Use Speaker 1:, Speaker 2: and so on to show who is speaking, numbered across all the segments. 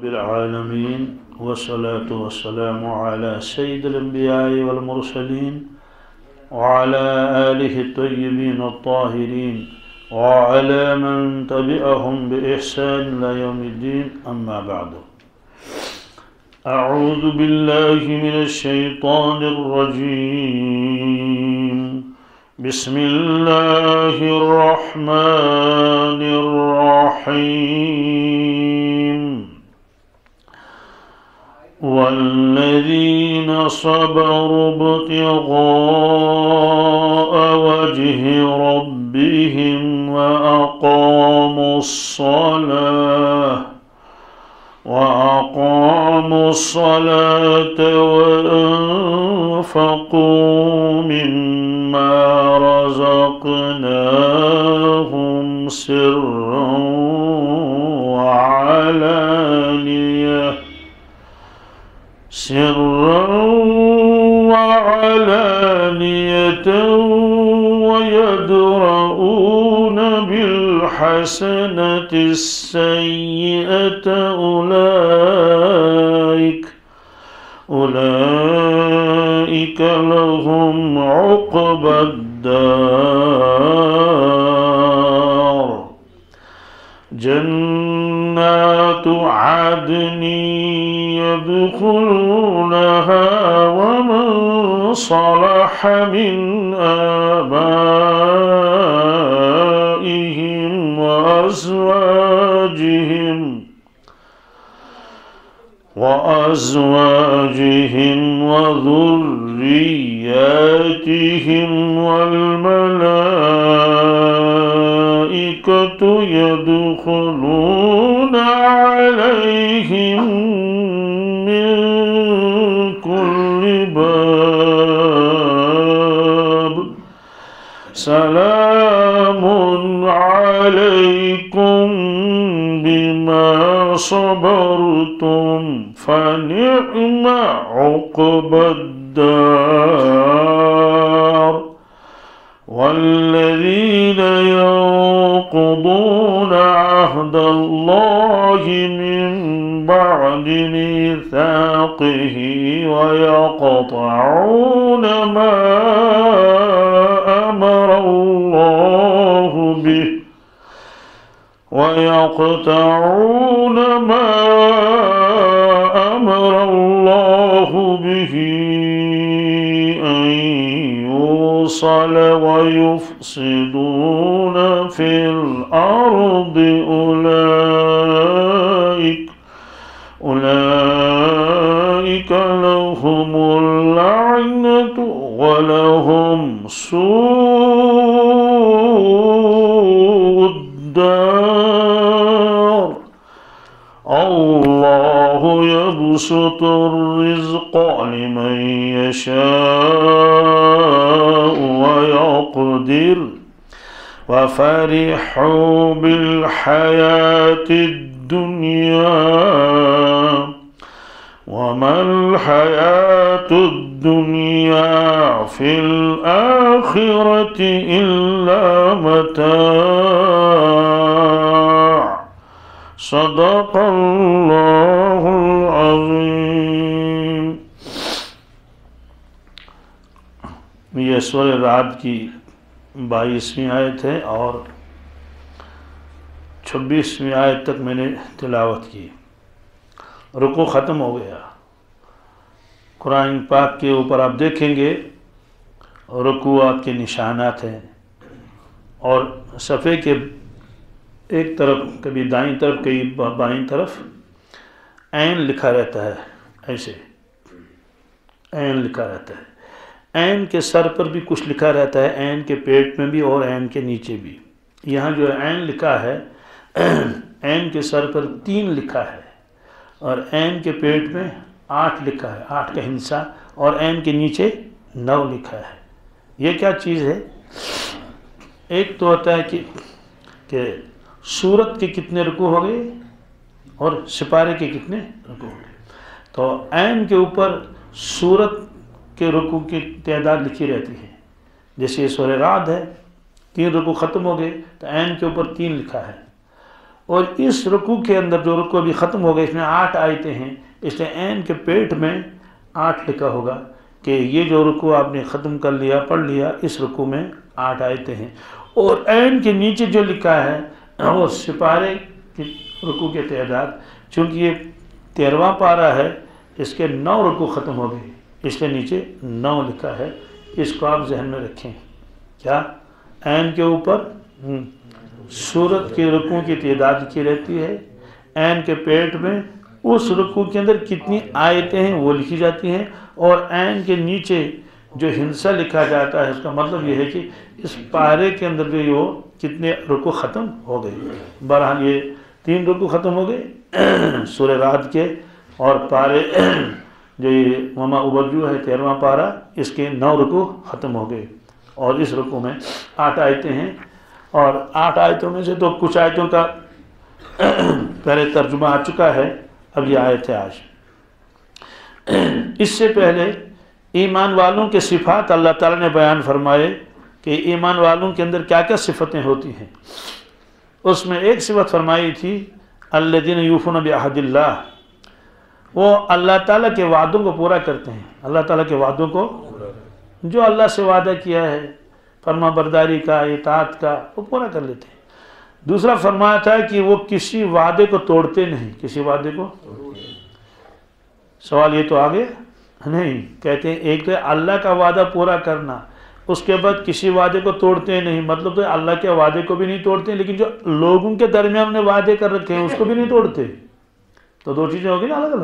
Speaker 1: رب العالمين والصلاة والسلام على سيد الأنبياء والمرسلين وعلى آله الطيبين الطاهرين وعلى من تبعهم بإحسان إلى يوم الدين أما بعد أعوذ بالله من الشيطان الرجيم بسم الله الرحمن الرحيم والذين صبروا ابتغاء وجه ربهم وأقاموا الصلاة وأنفقوا مما رزقناهم سرا وعلانية ويدرؤون بالحسنة السيئة أولئك لهم عقبى الدار جنات عدن يدخلونها ومن صلح من آبائهم وأزواجهم وذرياتهم والملائكة يدخلون عليهم من كل باب سلام عليكم بما صبرتم فنعم عقبى الدار والذين ينقضون عهد الله من بعد ميثاقه ويقطعون ما أمر الله به أن يوصل ويفسدون في الأرض أولئك لهم اللعنة ولهم سوء الدار الله يبسط الرزق لمن يشاء ويقدر وفرحوا بالحياة الدنيا وما الحياة الدنيا في الآخرة إلا متاع صدق اللہ العظیم۔ یہ سورہ رعد کی 22ویں آیت ہے اور 26ویں آیت تک میں نے تلاوت کی۔ رکوع ختم ہو گیا۔ قرآن پاک کے اوپر آپ دیکھیں گے رکوعات کے نشانات ہیں اور صفحے کے ایک طرف کبھی دائیں طرف کبھی بائیں طرف عین لکھا رہتا ہے، ایسے عین لکھا رہتا ہے۔ عین کے سر پر بھی کچھ لکھا رہتا ہے، عین کے پیٹ میں بھی اور عین کے نیچے بھی۔ یہاں جو عین لکھا ہے، عین کے سر پر 3 لکھا ہے اور عین کے پیٹ میں 8 لکھا ہے، 8 کا ہندسہ، اور عین کے نیچے 9 لکھا ہے۔ یہ کیا چیز ہے؟ ایک تو ہوتا ہے کہ سورت کے کتنے رکوع ہو گئے اور سپارے کے کتنے رکوع ہو گئے۔ تو عین کے اوپر سورت کے رکوع کی تعداد لکھی رہتی ہے۔ جیسے یہ سورہ رعد ہے، 3 رکوع ختم ہو گئے تو عین کے اوپر 3 لکھا ہے، اور اس رکوع کے اندر جو رکوع ابھی ختم ہو گئے اس میں 8 آیتیں ہیں، اس لیے عین کے پیٹ میں 8 لکھا ہوگا کہ یہ جو رکوع آپ نے ختم کر لیا پڑھ لیا اس رکوع میں 8 آیتیں ہیں، اور عین کے نیچے جو لکھا ہے وہ سپارے کی رکوع کی تعداد، چونکہ یہ 13واں پارہ ہے اس کے 9 رکوع ختم ہو گئے اس لیے نیچے 9 لکھا ہے، اس کو آپ ذہن میں رکھیں۔ کیا عین کے اوپر سورت کے رکوع کی تعداد کی رہتی ہے، عین کے پیٹ میں اس رکوع کے اندر کتنی آیتیں ہیں وہ لکھی جاتی ہیں، اور عین کے نیچے جو ہندسہ لکھا جاتا ہے اس کا مطلب یہ ہے کہ اس پارے کے اندر جو وہ کتنے رکوع ختم ہو گئے۔ بہرحال یہ 3 رکوع ختم ہو گئے سورہ رعد کے، اور پارے جو یہ وما ابرجو ہے 13واں پارہ اس کے 9 رکوع ختم ہو گئے، اور اس رکوع میں 8 آیتیں ہیں، اور 8 آیتوں میں سے تو کچھ آیتوں کا پہلے ترجمہ آ چکا ہے، اب یہ آیت ہے آج۔ اس سے پہلے ایمان والوں کے صفات اللہ تعالیٰ نے بیان فرمائے کہ ایمان والوں کے اندر کیا کیا صفتیں ہوتی ہیں۔ اس میں ایک صفت فرمائی تھی الذین یوفون بعہد اللہ، وہ اللہ تعالیٰ کے وعدوں کو پورا کرتے ہیں، اللہ تعالیٰ کے وعدوں کو جو اللہ سے وعدہ کیا ہے فرما برداری کا اطاعت کا وہ پورا کر لیتے ہیں۔ دوسرا فرمایا تھا کہ وہ کسی وعدے کو توڑتے نہیں، کسی وعدے کو، سوال یہ تو آگے نہیں، کہتے ہیں ایک تو اللہ کا وعدہ پورا کرنا، اس کے بعد کسی وعدے کو توڑتے نہیں، مطلب تو اللہ کے وعدے کو بھی نہیں توڑتے لیکن جو لوگوں کے درمیان نے وعدے کر رکھے ہیں اس کو بھی نہیں توڑتے، تو 2 چیزیں ہوگی نا الگ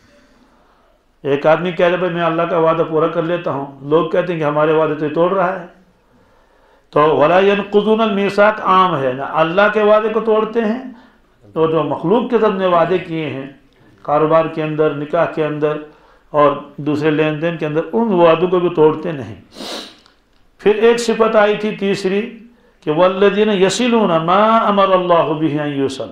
Speaker 1: الگ۔ ایک آدمی کہہ رہے بھائی میں اللہ کا وعدہ پورا کر لیتا ہوں، لوگ کہتے ہیں کہ ہمارے وعدے تو یہ توڑ رہا ہے، تو وَلَا يَنْقُضُونَ الْمِيثَاقَ عام ہے نا، اللہ کے وعدے کو توڑتے ہیں تو جو مخلوق کے ساتھ نے وعدے کیے ہیں کاروبار کے اندر، نکاح کے اندر اور دوسرے لین دین کے اندر، ان وعدوں کو بھی توڑتے نہیں۔ پھر ایک صفت آئی تھی تیسری کہ وَالَّذِينَ يَصِلُونَ مَا أَمَرَ اللَّهُ بِهِ أَن يُوصَلَ،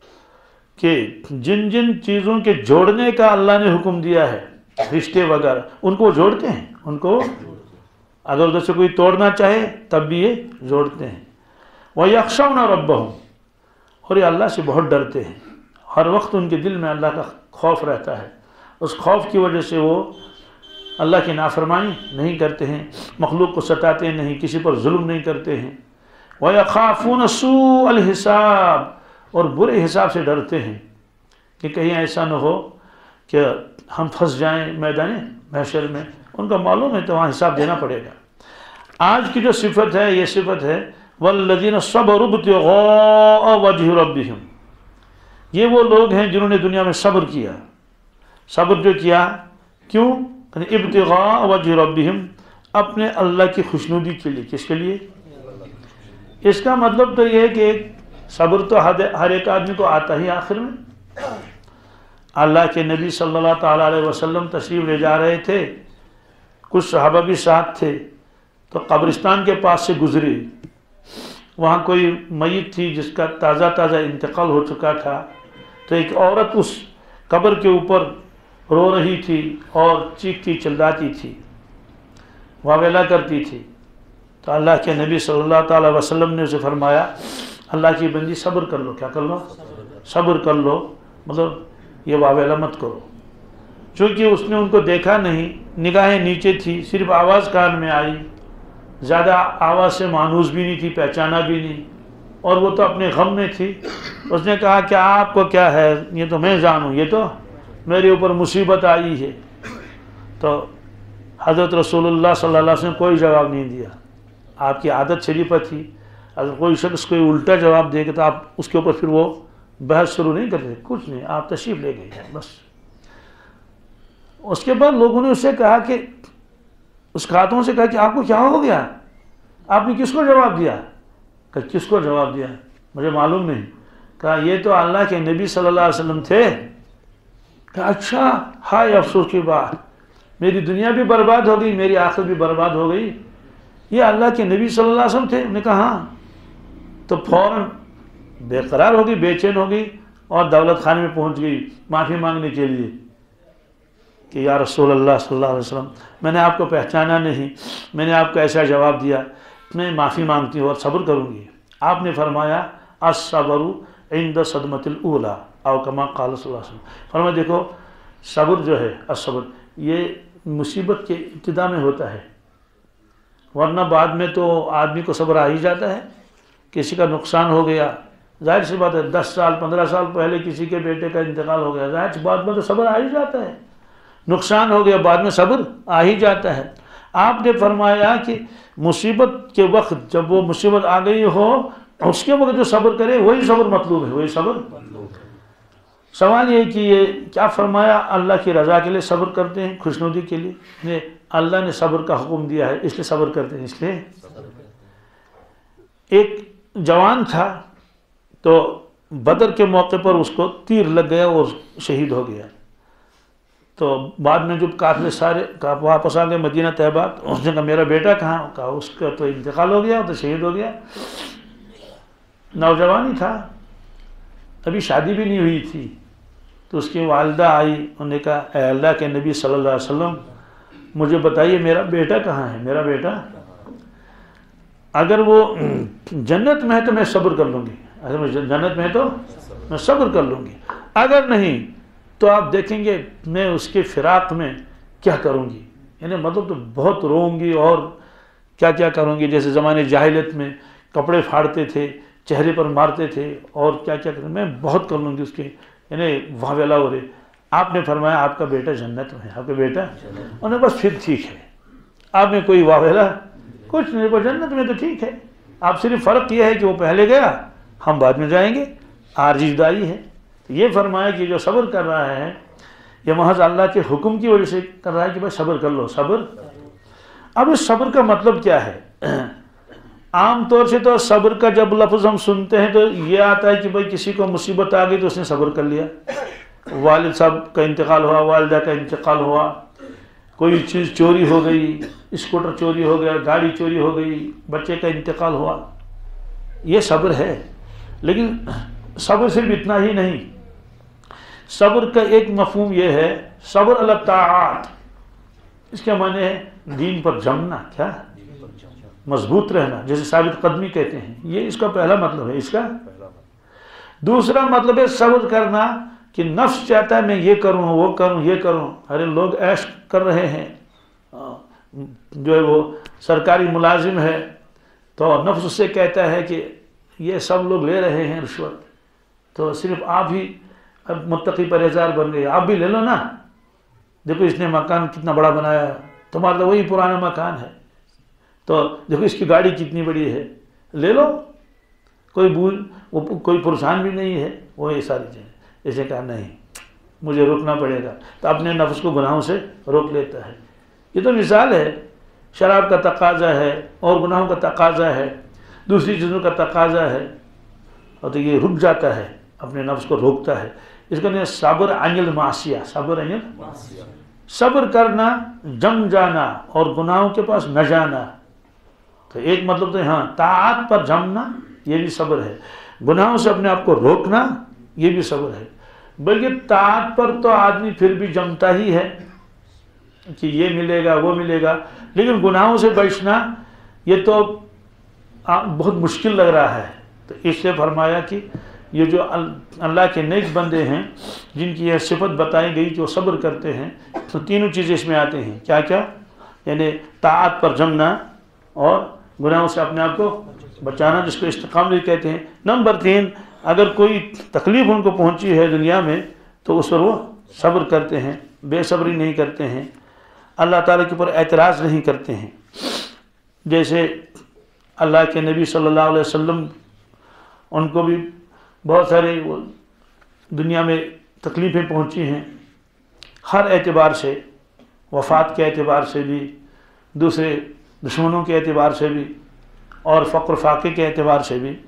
Speaker 1: کہ جن جن چیزوں کے جوڑنے کا اللہ نے حکم دیا ہے، رشتے وغیرہ، ان کو جوڑتے ہیں، ان کو اگر ادھر سے کوئی توڑنا چاہے تب بھی یہ جوڑتے ہیں۔ وَيَخْشَوْنَ رَبَّهُمْ، اور یہ اللہ سے بہت ڈرتے ہیں، ہر وقت ان کے دل میں اللہ کا خوف رہتا ہے، اس خوف کی وجہ سے وہ اللہ کی نافرمانی نہیں کرتے ہیں، مخلوق کو ستاتے نہیں، کسی پر ظلم نہیں کرتے ہیں۔ وَيَخَافُونَ سُوءَ الْحِسَابِ، اور برے حساب سے ڈرتے ہیں کہ کہیں ایسا نہ ہو کہ ہم پھنس جائیں میدان محشر میں، ان کا معلوم ہے تو وہاں حساب دینا پڑے گا۔ آج کی جو صفت ہے یہ صفت ہے وَالَّذِينَ صَبَرُوا ابْتِغَاءَ وَجْهِ رَبِّهِمْ، یہ وہ لوگ ہیں جنہوں نے دنیا میں صبر کیا، صبر جو کیا کیوں؟ ابتغاء وجہ ربہم، اپنے اللہ کی خوشنودی کے لیے، کس کے لیے؟ اس کا مطلب تو یہ ہے کہ صبر تو ہر ایک آدمی کو آتا ہی آخر میں۔ اللہ کے نبی صلی اللہ تعالیٰ علیہ وسلم تشریف لے جا رہے تھے، کچھ صحابہ بھی ساتھ تھے، تو قبرستان کے پاس سے گزرے، وہاں کوئی میت تھی جس کا تازہ تازہ انتقال ہو چکا تھا، تو ایک عورت اس قبر کے اوپر رو رہی تھی اور چیختی چلاتی تھی، واویلا کرتی تھی، تو اللہ کے نبی صلی اللہ تعالی وسلم نے اسے فرمایا اللہ کی بندی صبر کر لو، کیا کر لو؟ صبر کر لو، مطلب یہ واویلا مت کرو، چونکہ اس نے ان کو دیکھا نہیں، نگاہیں نیچے تھی، صرف آواز کان میں آئی، زیادہ آواز سے مانوس بھی نہیں تھی، پہچانا بھی نہیں، اور وہ تو اپنے غم میں تھی۔ اس نے کہا کہ آپ کو کیا ہے، یہ تو میں جانوں، یہ تو میرے اوپر مصیبت آئی ہے۔ تو حضرت رسول اللہ صلی اللہ علیہ وسلم نے کوئی جواب نہیں دیا، آپ کی عادت شریفہ تھی، اگر کوئی شخص کوئی الٹا جواب دے گا تو آپ اس کے اوپر پھر وہ بحث شروع نہیں کرتے، کچھ نہیں، آپ تشریف لے گئے بس۔ اس کے بعد لوگوں نے اس سے کہا کہ اس خاتون سے کہا کہ آپ کو کیا ہو گیا، آپ نے کس کو جواب دیا؟ کہ کس کو جواب دیا مجھے معلوم نہیں۔ کہا یہ تو اللہ کے نبی صلی اللہ علیہ وسلم تھے۔ کہا اچھا، ہائے افسوس کی بات، میری دنیا بھی برباد ہو گئی، میری آخرت بھی برباد ہو گئی، یہ اللہ کے نبی صلی اللہ علیہ وسلم تھے؟ انہوں نے کہا ہاں۔ تو فوراً بے قرار ہو گئی، بے چین ہو گئی، اور دولت خانے میں پہنچ گئی معافی مانگنے کے لیے کہ یا رسول اللہ صلی اللہ علیہ وسلم، میں نے آپ کو پہچانا نہیں، میں نے آپ کو ایسا جواب دیا، میں معافی مانگتی ہوں اور صبر کروں گی۔ آپ نے فرمایا الصبر इंद सदमतिल ऊला औ कमा क़ाल सल्लल्लाहु अलैहि वसल्लम। फरमाया देखो सब्र जो है, असब्र, ये मुसीबत के इब्तिदा में होता है, वरना बाद में तो आदमी को सब्र आ ही जाता है। किसी का नुकसान हो गया, जाहिर सी बात है 10 साल 15 साल पहले किसी के बेटे का इंतकाल हो गया, जाहिर सी बात में तो सब्र आ ही जाता है। नुकसान हो गया, बाद में सब्र आ ही जाता है। आपने फरमाया कि मुसीबत के वक्त जब वो मुसीबत आ गई हो, उसके वक्त जो सब्र करे वही सब्र मतलूब है, वही सब्र। सवाल ये कि ये क्या फरमाया, अल्लाह की रज़ा के लिए सब्र करते हैं, खुशनुदी के लिए। अल्लाह ने सब्र का हुक्म दिया है इसलिए सब्र करते हैं। इसलिए एक जवान था तो बदर के मौके पर उसको तीर लग गया और शहीद हो गया। तो बाद में जब काफिले सारे वापस आ गए मदीना तैयबा, उसने कहा मेरा बेटा कहाँ, कहा उसका तो इंतकाल हो गया, तो शहीद हो गया। नौजवान ही था, अभी शादी भी नहीं हुई थी। तो उसकी वालिदा आई, उन्होंने कहा ऐ अल्लाह के नबी सल्लल्लाहु अलैहि वसल्लम मुझे बताइए मेरा बेटा कहाँ है, मेरा बेटा अगर वो जन्नत में है तो मैं सब्र कर लूँगी, अगर मैं जन्नत में है तो मैं सब्र कर लूँगी, अगर नहीं तो आप देखेंगे मैं उसके फिराक में क्या करूँगी। यानी मतलब तो बहुत रोऊंगी और क्या क्या करूँगी। जैसे ज़माने जाहिलियत में कपड़े फाड़ते थे, चेहरे पर मारते थे और क्या क्या करते, मैं बहुत कर लूँगी उसके, यानी वावेला हो रहे। आपने फरमाया आपका बेटा जन्नत में है, आपका बेटा, उन्हें बस फिर ठीक है, आप में कोई वावेला कुछ नहीं, पर जन्नत में तो ठीक है। आप सिर्फ फ़र्क यह है कि वो पहले गया, हम बाद में जाएंगे, आरजी जुदाई है। तो ये फरमाया कि जो सब्र कर रहा है ये महज अल्लाह के हुक्म की वजह से कर रहा है कि भाई सब्र कर लो, सब्र। अब इस सब्र का मतलब क्या है? आम तौर से तो सब्र का जब लफ्ज़ हम सुनते हैं तो ये आता है कि भाई किसी को मुसीबत आ गई तो उसने सब्र कर लिया, वालिद साहब का इंतकाल हुआ, वालिदा का इंतकाल हुआ, कोई चीज़ चोरी हो गई, स्कूटर चोरी हो गया, गाड़ी चोरी हो गई, बच्चे का इंतकाल हुआ, ये सब्र है। लेकिन सब्र सिर्फ इतना ही नहीं, सब्र का एक मफहूम ये है सब्र अला ताआत, इसके माने है दीन पर जमना, क्या मजबूत रहना, जैसे साबित कदमी कहते हैं, ये इसका पहला मतलब है। इसका दूसरा मतलब है सब्र करना कि नफ्स चाहता है मैं ये करूं वो करूं ये करूं। अरे लोग ऐश कर रहे हैं, जो है वो सरकारी मुलाजिम है तो नफ्स उससे कहता है कि ये सब लोग ले रहे हैं रिश्वत, तो सिर्फ आप ही अब मुत्तकी परहेज़गार बन गए, आप भी ले लो ना, देखो इसने मकान कितना बड़ा बनाया, तुम्हारा तो वही पुराना मकान है, तो देखो इसकी गाड़ी कितनी बड़ी है, ले लो, कोई परेशान भी नहीं है, वो ये सारी चीज़ें। इसे कहा नहीं मुझे रुकना पड़ेगा, तो अपने नफ्स को गुनाहों से रोक लेता है। ये तो मिसाल है, शराब का तकाजा है और गुनाहों का तकाजा है, दूसरी चीज़ों का तकाजा है, और तो ये रुक जाता है, अपने नफ्स को रोकता है। इसका नहीं सब्र अनिल मासिया, सब्र अनिल सब्र करना, जम जाना और गुनाहों के पास न जाना। तो एक मतलब तो हाँ ताआत पर जमना ये भी सब्र है, गुनाहों से अपने आप को रोकना ये भी सब्र है। बल्कि ताआत पर तो आदमी फिर भी जमता ही है कि ये मिलेगा वो मिलेगा, लेकिन गुनाहों से बचना ये तो बहुत मुश्किल लग रहा है। तो इससे फरमाया कि ये जो अल्लाह के नेक बंदे हैं जिनकी यह सिफत बताई गई जो सब्र करते हैं, तो तीनों चीज़ें इसमें आते हैं। क्या क्या? यानी ताआत पर जमना और गुनाहों से अपने आप को बचाना, जिसको इस्तिकामत कहते हैं। नंबर 3, अगर कोई तकलीफ़ उनको पहुंची है दुनिया में तो उस पर वो सब्र करते हैं, बेसब्री नहीं करते हैं, अल्लाह ताला के ऊपर एतराज़ नहीं करते हैं। जैसे अल्लाह के नबी सल्लल्लाहु अलैहि वसल्लम, उनको भी बहुत सारे दुनिया में तकलीफ़ें पहुंची हैं, हर एतबार से, वफ़ात के एतबार से भी, दूसरे दुश्मनों के एतबार से भी और फ़क्र फाक़े के एतबार से भी।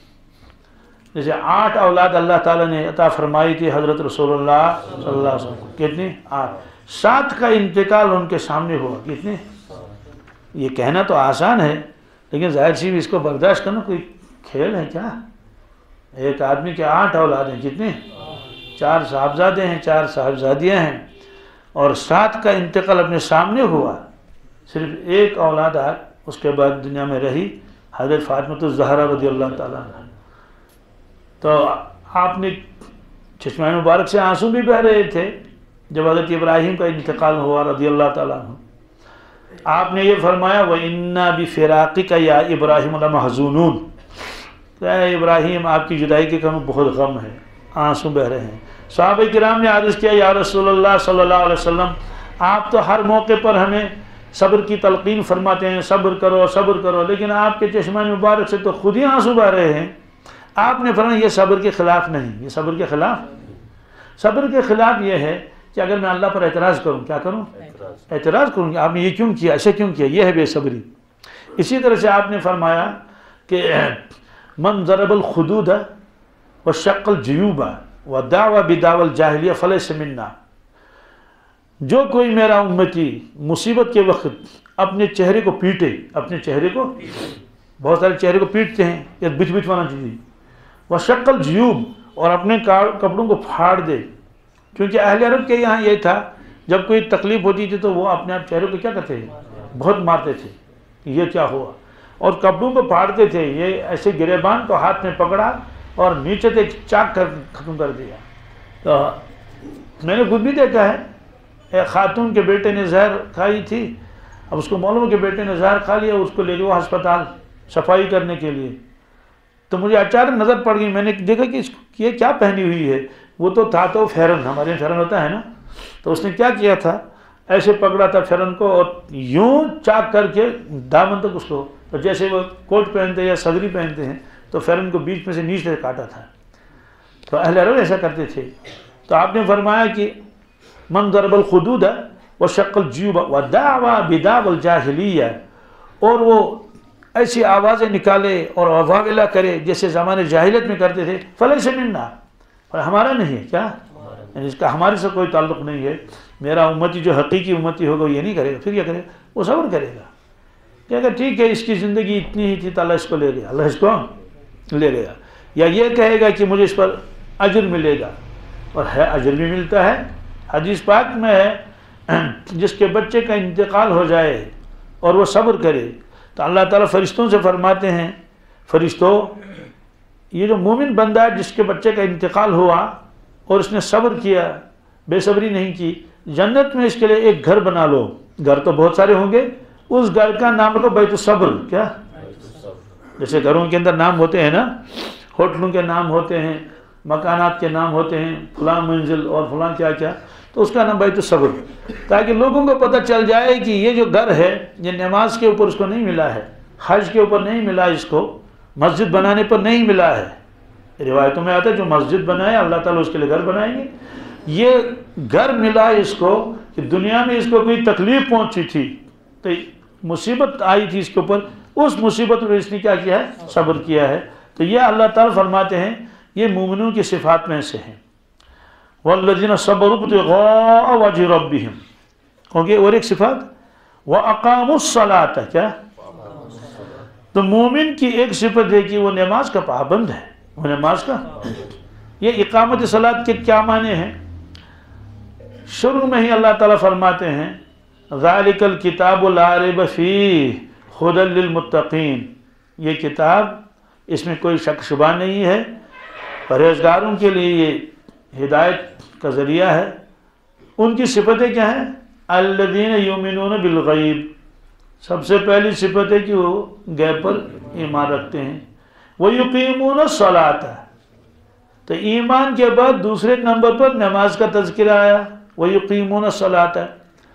Speaker 1: जैसे 8 औलाद अल्लाह ताला ने अता फरमाई थी हज़रत रसूलुल्लाह सल्लल्लाहु अलैहि वसल्लम, कितनी? 8। 7 का इंतकाल उनके सामने हुआ। कितने? ये कहना तो आसान है, लेकिन जाहिर सी भी इसको बर्दाश्त करना कोई खेल है क्या? एक आदमी के 8 औलाद हैं, कितने? 4 साहबजादे हैं, 4 साहबजादियाँ हैं, और 7 का इंतकाल अपने सामने हुआ। सिर्फ एक औलाद उसके बाद दुनिया में रही, हज़रत फ़ातिमा ज़हरा रज़ियल्लाहु ताला अन्हा। तो آپ نے چشمہ مبارک سے آنسو بھی بہ رہے تھے جب حضرت ابراہیم کا انتقال ہوا رضی اللہ تعالیٰ عنہ. آپ نے یہ فرمایا وَإِنَّا بِفِرَاقِكَ يَا إِبْرَاهِيمُ لَمَحْزُونُونَ، کہ اے ابراہیم آپ کی جدائی کے ہمیں بہت غم ہے، آنسو بہ رہے ہیں. صحابہ کرام نے عرض کیا یا رسول اللہ صلی اللہ علیہ وسلم، آپ تو ہر موقع پر ہمیں صبر کی تلقین فرماتے ہیں، صبر کرو صبر کرو، لیکن آپ کے چشمہ مبارک سے تو خود ہی آنسو بہ رہے ہیں. آپ نے فرمایا یہ صبر کے خلاف نہیں، یہ صبر کے خلاف، صبر کے خلاف یہ ہے کہ اگر میں اللہ پر اعتراض کروں، کیا کروں؟ اعتراض کروں کہ آپ نے یہ کیوں کیا، ایسے کیوں کیا، یہ ہے بے صبری. اسی طرح سے آپ نے فرمایا کہ من ضرب الخدود وشق الجیوب ودعوى بدعوى الجاہلیہ فلیس منا، جو کوئی میرا امتی مصیبت کے وقت اپنے چہرے کو پیٹے، اپنے چہرے کو، بہت سارے چہرے کو پیٹتے ہیں، یہ بچ بچ وانا چیزیں، وشق الجیوب، اور اپنے کپڑوں کو پھاڑ دے. کیونکہ اہل عرب کے یہاں یہ تھا جب کوئی تکلیف ہوتی تھی تو وہ اپنے آپ چہرے کو کیا کرتے تھے، بہت مارتے تھے کہ یہ کیا ہوا، اور کپڑوں کو پھاڑتے تھے. یہ ایسے گریبان کو ہاتھ میں پکڑا اور نیچے سے چاک کر ختم کر دیا. تو میں نے خود بھی دیکھا ہے، ایک خاتون کے بیٹے نے زہر کھائی تھی، اب اس کو معلوم کہ بیٹے نے زہر کھا لیا، اس کو لے گیا ہسپتال صفائی کرنے کے لیے. تو مجھے اچانک نظر پڑ گئی، میں نے دیکھا کہ یہ کیا پہنی ہوئی ہے. وہ تو تھا تو فیرن، ہمارے یہاں فیرن ہوتا ہے نا، تو اس نے کیا کیا تھا، ایسے پکڑا تھا فیرن کو اور یوں چاک کر کے دامن تک اس کو، تو جیسے وہ کوٹ پہنتے ہیں یا صدری پہنتے ہیں تو فیرن کو بیچ میں سے نیچے سے کاٹا تھا. تو اہل عرب ایسا کرتے تھے. تو آپ نے فرمایا کہ من ضرب الخدود وشق الجیوب ودعوى بدعوى الجاہلیہ، اور وہ ایسی آوازیں نکالے اور واویلا کرے جیسے زمانے جاہلیت میں کرتے تھے، فلیس منا، ہمارا نہیں ہے. کیا یعنی اس کا ہمارے سے کوئی تعلق نہیں ہے. میرا امتی جو حقیقی امتی ہوگا وہ یہ نہیں کرے گا. پھر کیا کرے گا؟ وہ صبر کرے گا کہ اگر ٹھیک ہے اس کی زندگی اتنی ہی تھی تو اللہ اس کو لے گیا، اللہ اس کو لے گیا. یا یہ کہے گا کہ مجھے اس پر اجر ملے گا، اور ہے اجر بھی ملتا ہے. حدیث پاک میں ہے جس کے بچے کا انتقال ہو جائے اور وہ صبر کرے تو اللہ تعالیٰ فرشتوں سے فرماتے ہیں، فرشتوں یہ جو مومن بندہ ہے جس کے بچے کا انتقال ہوا اور اس نے صبر کیا، بے صبری نہیں کی، جنت میں اس کے لیے ایک گھر بنا لو. گھر تو بہت سارے ہوں گے، اس گھر کا نام رکھو بیت الصبر. کیا؟ جیسے گھروں کے اندر نام ہوتے ہیں نا، ہوٹلوں کے نام ہوتے ہیں، مکانات کے نام ہوتے ہیں، فلاں منزل اور فلاں کیا کیا، تو اس کا نام بیت الصبر، تاکہ لوگوں کو پتہ چل جائے کہ یہ جو گھر ہے یہ نماز کے اوپر اس کو نہیں ملا ہے، حج کے اوپر نہیں ملا، اس کو مسجد بنانے پر نہیں ملا ہے. روایتوں میں آتا ہے جو مسجد بنائے اللہ تعالیٰ اس کے لیے گھر بنائیں گے. یہ گھر ملا اس کو کہ دنیا میں اس کو کوئی تکلیف پہنچی تھی تو مصیبت آئی تھی اس کے اوپر، اس مصیبت میں اس نے کیا کیا ہے، صبر کیا ہے. تو یہ اللہ تعالیٰ فرماتے ہیں یہ مومنوں کی صفات میں سے ہیں. والذین صبروا ابتغاء وجہ ربہم، کیونکہ اور ایک صفات وَأَقَامُوا الصَّلَاةَ، کیا؟ تو مومن کی ایک صفت ہے کہ وہ نماز کا پابند ہے. وہ نماز کا، یہ اقامت صلاۃ کے کیا معنی ہیں؟ شروع میں ہی اللہ تعالیٰ فرماتے ہیں ذَلِكَ الْكِتَابُ لَا رَيْبَ فِيهِ هُدًى لِّلْمُتَّقِينَ، یہ کتاب اس میں کوئی شک شبہ نہیں ہے، پرہیزگاروں کے لیے یہ ہدایت کا ذریعہ ہے. ان کی صفتیں کیا ہیں؟ الذین یؤمنون بالغیب، سب سے پہلی صفت ہے کہ وہ غیب پر ایمان رکھتے ہیں. وَيُقِيمُونَ الصَّلَاةَ، تو ایمان کے بعد دوسرے نمبر پر نماز کا تذکرہ آیا، وَيُقِيمُونَ الصَّلَاةَ.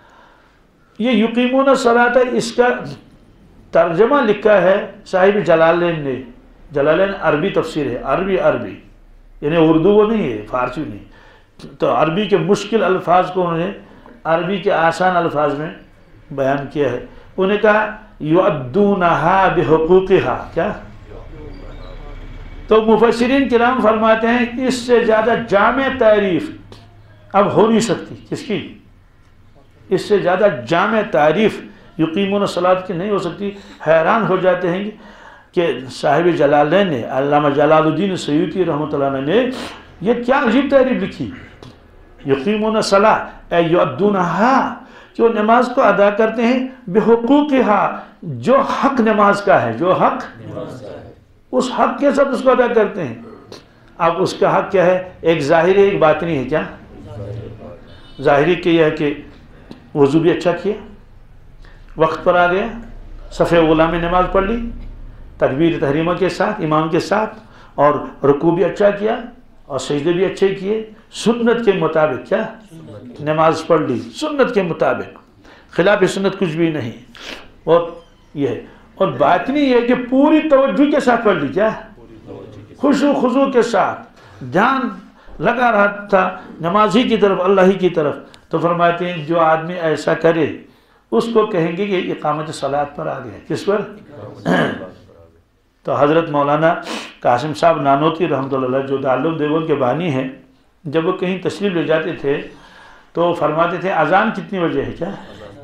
Speaker 1: یہ یقیمون الصلاۃ، اس کا ترجمہ لکھا ہے صاحب جلالین نے. جلالین عربی تفسیر ہے، عربی یعنی اردو وہ نہیں ہے، فارسی نہیں. تو عربی کے مشکل الفاظ کو انہوں نے عربی کے آسان الفاظ میں بیان کیا ہے. انہوں نے کہا یؤدونہا بحقوقہا، کیا؟ تو مفسرین کرام فرماتے ہیں اس سے زیادہ جامع تعریف اب ہو نہیں سکتی. کس کی؟ اس سے زیادہ جامع تعریف یقیمون الصلاۃ کی نہیں ہو سکتی. حیران ہو جاتے ہیں کہ صاحب جلالین نے، علامہ جلال الدین سیوطی رحمۃ اللہ علیہ نے یہ کیا عجیب تعریف لکھی. یقیمون الصلاۃ اے یؤدونہا، کہ وہ نماز کو ادا کرتے ہیں بحقوقہا، جو حق نماز کا ہے، جو حق اس حق کے ساتھ اس کو ادا کرتے ہیں. اب اس کا حق کیا ہے؟ ایک ظاہری ایک باطنی ہے. کیا ظاہری کہ یہ ہے کہ وضو بھی اچھا کیا، وقت پر آ گیا، صف اولا میں نماز پڑھ لی تکبیر تحریمہ کے ساتھ امام کے ساتھ، اور رکوع بھی اچھا کیا اور سجدے بھی اچھے کیے، سنت کے مطابق کیا نماز پڑھ لی، سنت کے مطابق، خلاف سنت کچھ بھی نہیں. اور یہ ہے، اور باطنی یہ کہ پوری توجہ کے ساتھ پڑھ لی. کیا خشوع خضوع کے ساتھ دھیان لگا رہا تھا نماز ہی کی طرف، اللہ ہی کی طرف. تو فرماتے ہیں جو آدمی ایسا کرے اس کو کہیں گے کہ اقامت صلاۃ پر آ گئے. کس پر؟ تو حضرت مولانا قاسم صاحب نانوتی رحمۃ اللہ جو دارالعلوم دیوبند کے بانی ہیں، جب وہ کہیں تشریف لے جاتے تھے تو فرماتے تھے اذان کتنی بجے ہے؟ کیا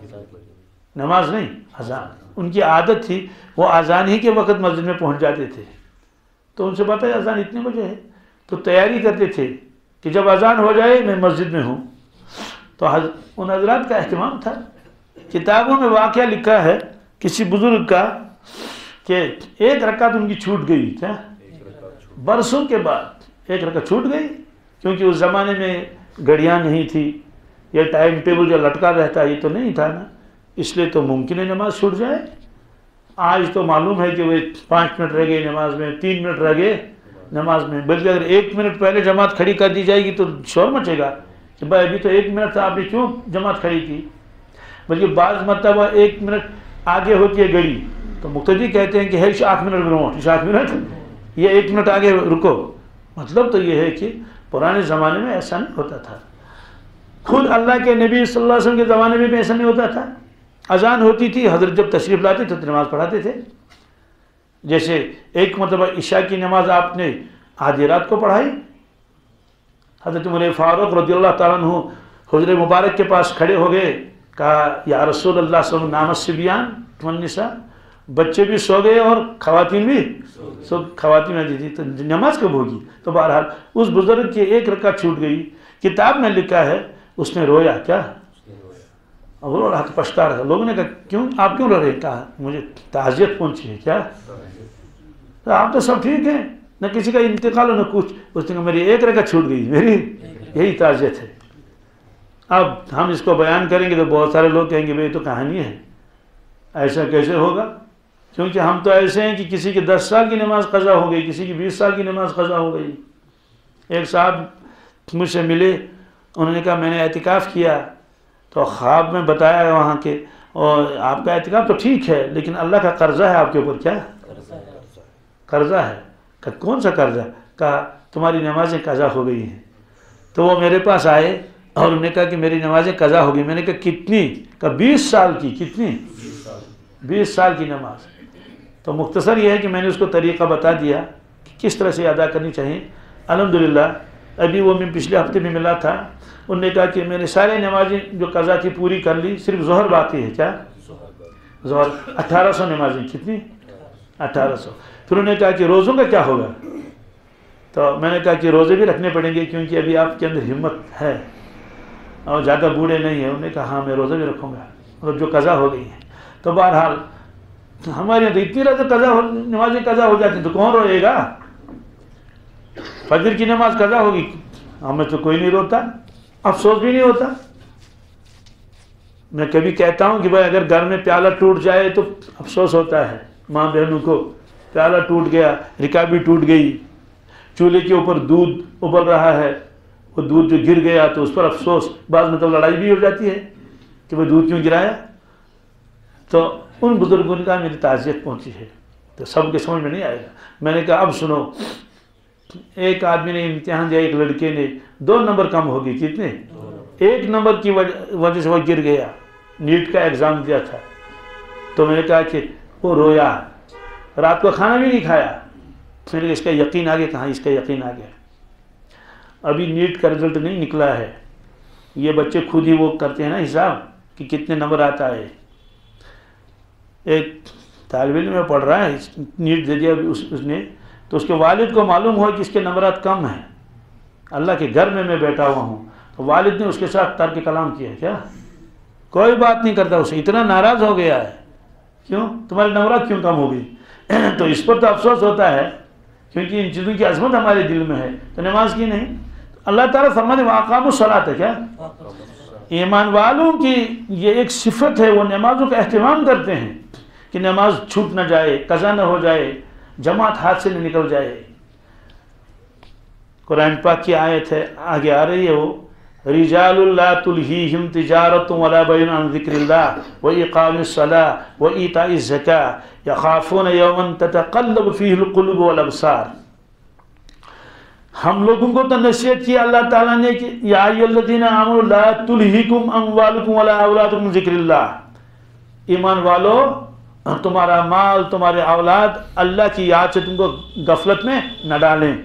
Speaker 1: نماز نہیں، اذان. ان کی عادت تھی وہ اذان ہی کے وقت مسجد میں پہنچ جاتے تھے. تو ان سے پتہ ہے اذان اتنے بجے ہے، تو تیاری کرتے تھے کہ جب اذان ہو جائے میں مسجد میں ہوں. تو ان حضرات کا اہتمام تھا. کتابوں میں واقعہ لکھا ہے کسی بزرگ کا کہ ایک رکعت ان کی چھوٹ گئی. کیا برسوں کے بعد ایک رکعت چھوٹ گئی، کیونکہ اس زمانے میں گھڑیاں نہیں تھی، یہ ٹائم ٹیبل جو لٹکا رہتا یہ تو نہیں تھا نا، اس لیے تو ممکن ہے نماز چھوٹ جائے. آج تو معلوم ہے کہ وہ 5 منٹ رہ گئے نماز میں، 3 منٹ رہ گئے نماز میں، بلکہ اگر 1 منٹ پہلے جماعت کھڑی کر دی جائے گی تو شور مچے گا کہ بھائی ابھی تو 1 منٹ تھا، آپ نے کیوں جماعت کھڑی کی. بلکہ بعض مرتبہ 1 منٹ آگے ہوتی ہے گھڑی تو مقتدی کہتے ہیں کہ ہے 8 منٹ برونٹ، 8 منٹ یہ 1 منٹ آگے رکو. مطلب تو یہ ہے کہ پرانے زمانے میں ایسا نہیں ہوتا تھا. خود اللہ کے نبی صلی اللہ علیہ وسلم کے زمانے میں بھی ایسا نہیں ہوتا تھا. اذان ہوتی تھی، حضرت جب تشریف لاتے تھے تو نماز پڑھاتے تھے. جیسے ایک مرتبہ عشاء کی نماز آپ نے آدھی رات کو پڑھائی، حضرت عمر فاروق رضی اللہ تعالیٰ عنہ حجر مبارک کے پاس کھڑے ہو گئے، کہا یا رسول اللہ صلی اللہ علیہ وسلم نام الصبیان والنساء، بچے بھی سو گئے اور خواتین بھی خواتین آتی تھی، تو نماز کب ہوگی؟ تو بہرحال اس بزرگ کی ایک رکعت چھوٹ گئی. کتاب میں لکھا ہے اس نے رویا. کیا وہ رو رہا تھا، پچھتا رہا تھا. لوگوں نے کہا کیوں آپ کیوں رو رہے؟ کہا مجھے تعزیت پہنچی ہے. کیا آپ تو سب ٹھیک ہیں، نہ کسی کا انتقال ہو نہ کچھ. اس نے کہا میری ایک رکعت چھوٹ گئی، میری یہی تعزیت ہے. اب ہم اس کو بیان کریں گے تو بہت سارے لوگ کہیں گے بھئی تو کہانی ہے، ایسا کیسے ہوگا؟ کیونکہ ہم تو ایسے ہیں کہ کسی کی 10 سال کی نماز قضا ہو گئی، کسی کی 20 سال کی نماز قضا ہو گئی. ایک صاحب مجھ سے ملے، انہوں نے کہا میں نے اعتکاف کیا تو خواب میں بتایا وہاں کے، اور آپ کا اعتکاف تو ٹھیک ہے لیکن اللہ کا قرضہ ہے آپ کے اوپر. کیا قرضہ ہے؟ کہا کون سا قرضہ؟ کہا تمہاری نمازیں قضا ہو گئی ہیں. تو وہ میرے پاس آئے اور انہوں نے کہا کہ میری نمازیں قضا ہو گئی. میں نے کہا کتنی؟ کہا 20 سال کی. کتنی؟ 20 سال کی نماز. تو مختصر یہ ہے کہ میں نے اس کو طریقہ بتا دیا کہ کس طرح سے ادا کرنی چاہیے. الحمدللہ ابھی وہ میں پچھلے ہفتے میں ملا تھا، انہوں نے کہا کہ میں نے سارے نمازیں جو قضا تھی پوری کر لی، صرف ظہر باقی ہے. کیا ظہر 1800 نمازیں. کتنی؟ 1800. پھر انہوں نے کہا کہ روزوں کا کیا ہوگا؟ تو میں نے کہا کہ روزے بھی رکھنے پڑیں گے کیونکہ ابھی آپ کے اندر ہمت ہے اور زیادہ بوڑھے نہیں ہیں. انہوں نے کہا ہاں میں روزے بھی رکھوں گا، اور جو قضا ہو گئی ہیں. تو بہرحال ہمارے یہاں تو اتنی رات نمازیں قضا ہو جاتی ہیں تو کون روئے گا؟ فجر کی نماز قضا ہوگی، ہمیں تو کوئی نہیں روتا، افسوس بھی نہیں ہوتا. میں کبھی کہتا ہوں کہ بھائی اگر گھر میں پیالہ ٹوٹ جائے تو افسوس ہوتا ہے ماں بہنوں کو. پیالہ ٹوٹ گیا، رکابی ٹوٹ گئی، چولہے کے اوپر دودھ ابل رہا ہے، وہ دودھ جو گر گیا تو اس پر افسوس. بعض مطلب لڑائی بھی ہو جاتی ہے کہ وہ دودھ کیوں گرایا. تو ان بزرگوں کا میری تعزیت پہنچی ہے. تو سب کے سمجھ میں نہیں آئے گا. میں نے کہا اب سنو، ایک آدمی نے امتحان دیا، ایک لڑکے نے 2 نمبر کم ہو گئی. کتنے؟ 1 نمبر کی وجہ سے وہ گر گیا. نیٹ کا ایگزام دیا تھا. تو میں نے کہا کہ وہ رویا، رات کو کھانا بھی نہیں کھایا. میں نے کہا اس کا یقین آ گیا. کہاں اس کا یقین آ گیا؟ ابھی نیٹ کا رزلٹ نہیں نکلا ہے، یہ بچے خود ہی وہ کرتے ہیں نا حساب کہ کتنے نمبر آتا ہے. ایک طالب علم میں پڑھ رہا ہے، نیٹ دے دیا اس نے، تو اس کے والد کو معلوم ہوا کہ اس کے نمبرات کم ہیں. اللہ کے گھر میں بیٹھا ہوا ہوں، تو والد نے اس کے ساتھ ترک کلام کیا. کیا کوئی بات نہیں کرتا، اسے اتنا ناراض ہو گیا ہے. کیوں؟ تمہارے نمبرات کیوں کم ہو گئی؟ تو اس پر تو افسوس ہوتا ہے کیونکہ ان چیزوں کی عظمت ہمارے دل میں ہے، تو نماز کی نہیں؟ اللہ تعالیٰ فرماتے ہیں وَأَقَامُوا الصَّلَاةَ ہے کیا؟ ایمان والوں کی یہ ایک صفت ہے، وہ نمازوں کا اہتمام کرتے ہیں کہ نماز چھوٹ نہ جائے، قضا نہ ہو جائے، جماعت ہاتھ سے نہ نکل جائے۔ قرآن پاک کی آیت ہے، آگے آ رہی ہے وہ رجال لا تلہیہم تجارت ولا بیع عن ذکر اللہ واقام الصلاۃ وایتاء الزکاۃ یخافون یوما تتقلب فیہ القلوب والابصار۔ ہم لوگوں کو تو نصیحت کی اللہ تعالیٰ نے کہ یا ایھا الذین آمنوا لا تلہکم اموالکم ولا اولادکم ذکر اللہ، ایمان والو تمہارا مال تمہارے اولاد اللہ کی یاد سے تم کو غفلت میں نہ ڈالیں۔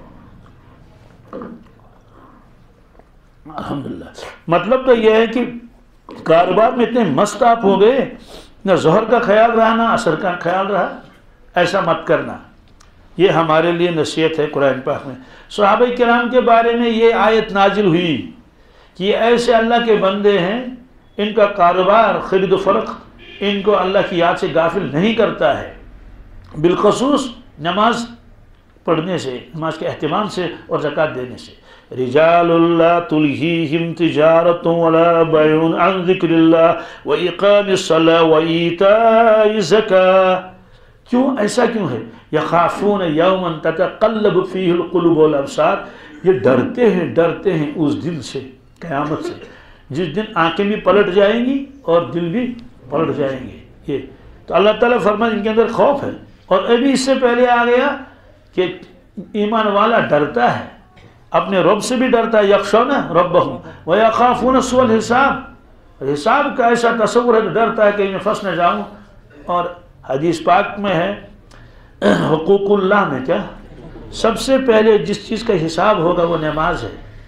Speaker 1: الحمدللہ، مطلب تو یہ ہے کہ کاروبار میں اتنے مست آپ ہو گئے، نہ ظہر کا خیال رہا نہ عصر کا خیال رہا، ایسا مت کرنا۔ یہ ہمارے لیے نصیحت ہے قرآن پاک میں۔ صحابہ کرام کے بارے میں یہ آیت نازل ہوئی کہ یہ ایسے اللہ کے بندے ہیں، ان کا کاروبار خرید و فروخت ان کو اللہ کی یاد سے غافل نہیں کرتا ہے، بالخصوص نماز پڑھنے سے، نماز کے اہتمام سے اور زکوٰۃ دینے سے۔ رجال لا تلہیہم تجارت ولا بیع عن ذکر اللہ واقام الصلاۃ وایتاء الزکاۃ۔ کیوں ایسا کیوں ہے؟ یخافون یوما تتقلب فیہ القلوب والابصار، یہ ڈرتے ہیں اس دن سے، قیامت سے، جس دن آنکھیں بھی پلٹ جائیں گی اور دل بھی پلٹ جائیں گے۔ یہ تو اللہ تعالیٰ فرمائے ان کے اندر خوف ہے۔ اور ابھی اس سے پہلے آ گیا کہ ایمان والا ڈرتا ہے، اپنے رب سے بھی ڈرتا ہے، یخشون ربہم ویخافون سوء الحساب، حساب کا ایسا تصور ہے، ڈرتا ہے کہ میں پھنس نہ جاؤں۔ اور حدیث پاک میں ہے حقوق اللہ میں کیا سب سے پہلے جس چیز کا حساب ہوگا وہ نماز ہے۔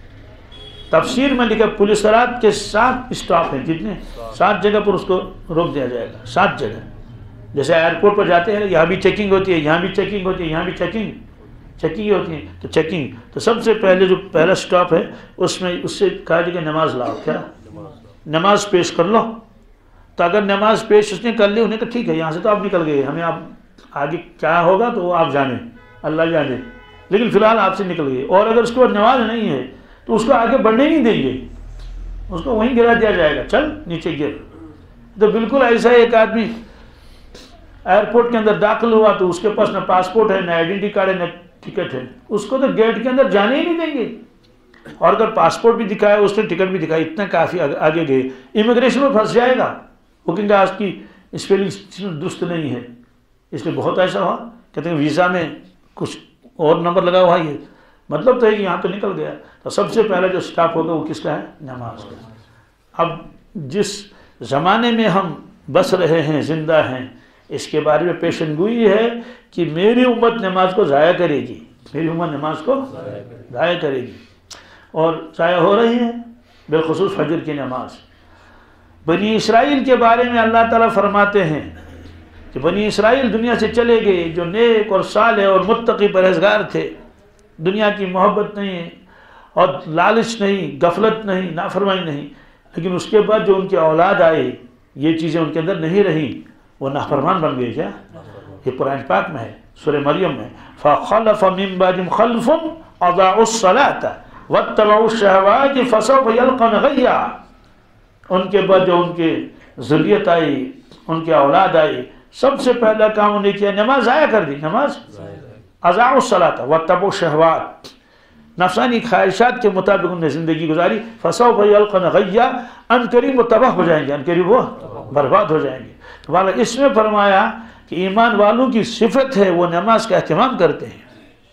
Speaker 1: تفسیر میں لکھا پولیس رات کے 7 اسٹاپ ہیں، کتنے؟ 7 جگہ پر اس کو روک دیا جائے گا، 7 جگہ۔ جیسے ایئرپورٹ پر جاتے ہیں، یہاں بھی چیکنگ ہوتی ہے، یہاں بھی چیکنگ ہوتی ہے، یہاں بھی چیکنگ ہوتی ہے، تو چیکنگ تو سب سے پہلے جو پہلا سٹاپ ہے اس میں اس سے کہا جائے کہ نماز لاؤ، کیا نماز پیش کر لو۔ تو اگر نماز پیش اس نے کر لی، انہیں کہا ٹھیک ہے یہاں سے تو آپ نکل گئے، ہمیں آپ آگے کیا ہوگا تو وہ آپ جانیں، اللہ جانے، لیکن فی الحال آپ سے نکل گئے۔ اور اگر اس کے بعد نماز نہیں ہے تو اس کو آگے بڑھنے نہیں دیں گے، اس کو وہیں گرا دیا جائے گا، چل نیچے گر۔ تو بالکل ایسا ایک آدمی ایئرپورٹ کے اندر داخل ہوا تو اس کے پاس نہ پاسپورٹ ہے، نہ آئیڈینٹی کارڈ ہے، نہ ٹکٹ ہے، اس کو تو گیٹ کے اندر جانے ہی نہیں دیں گے۔ اور اگر پاسپورٹ بھی دکھایا، اس نے ٹکٹ بھی دکھایا، اتنا کافی آگے گئے، امیگریشن میں پھنس جائے گا، وہ کہیں گے آج کی اسپیلنگ درست نہیں ہے، اس لیے بہت ایسا ہوا، کہتے ہیں ویزا میں کچھ اور نمبر لگا ہوا، یہ مطلب تو ہے کہ یہاں تو نکل گیا۔ تو سب سے پہلا جو سٹاپ ہوگا وہ کس کا ہے؟ نماز کا۔ اب جس زمانے میں ہم بس رہے ہیں، زندہ ہیں، اس کے بارے میں پیشن گوئی ہے کہ میری امت نماز کو ضائع کرے گی، میری امت نماز کو ضائع کرے گی، اور ضائع ہو رہی ہے، بالخصوص فجر کی نماز۔ بنی اسرائیل کے بارے میں اللہ تعالیٰ فرماتے ہیں کہ بنی اسرائیل دنیا سے چلے گئے جو نیک اور صالح اور متقی پرہیزگار تھے، دنیا کی محبت نہیں اور لالچ نہیں، غفلت نہیں، نافرمانی نہیں، لیکن اس کے بعد جو ان کے اولاد آئے یہ چیزیں ان کے اندر نہیں رہیں، وہ نافرمان بن گئے۔ کیا یہ قرآن پاک میں ہے، سورہ مریم میں، فَخَلَفَ مِن بَعْدِهِمْ خَلْفٌ أَضَاعُوا الصَّلَاةَ وَاتَّبَعُوا الشَّهَوَاتِ فَسَوْفَ يَلْقَوْنَ غَيًّا۔ ان کے بعد جو ان کے ذریت آئی، ان کے اولاد آئی، سب سے پہلا کام انہیں کیا، نماز ضائع کر دی، نماز اضاعوا الصلاۃ واتبعوا الشہوات، نفسانی خواہشات کے مطابق انہیں زندگی گزاری، فسوف یلقون غیا، ان قریب وہ تباہ ہو جائیں گے، ان قریب وہ برباد ہو جائیں گے۔ تو والا اس میں فرمایا کہ ایمان والوں کی صفت ہے وہ نماز کا اہتمام کرتے ہیں۔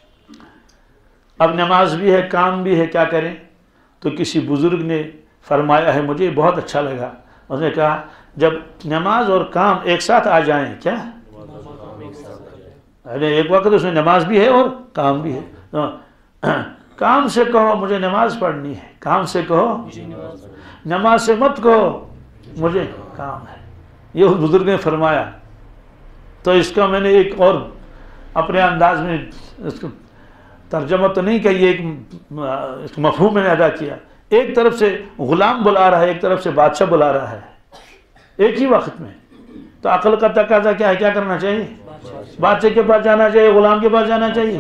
Speaker 1: اب نماز بھی ہے، کام بھی ہے، کیا کریں؟ تو کسی بزرگ نے فرمایا ہے، مجھے بہت اچھا لگا، اس نے کہا جب نماز اور کام ایک ساتھ آ جائیں، کیا ایک وقت اس میں نماز بھی ہے اور کام بھی ہے، کام سے کہو مجھے نماز پڑھنی ہے، کام سے کہو نماز سے مت کہو مجھے کام ہے، یہ اس بزرگ نے فرمایا۔ تو اس کا میں نے ایک اور اپنے انداز میں اس کو ترجمہ تو نہیں کہی، ایک مفہوم میں نے ادا کیا۔ ایک طرف سے غلام بلا رہا ہے، ایک طرف سے بادشاہ بلا رہا ہے ایک ہی وقت میں، تو عقل کا تقاضا کیا ہے، کیا کرنا چاہیے؟ بادشاہ کے پاس جانا چاہیے، غلام کے پاس جانا چاہیے؟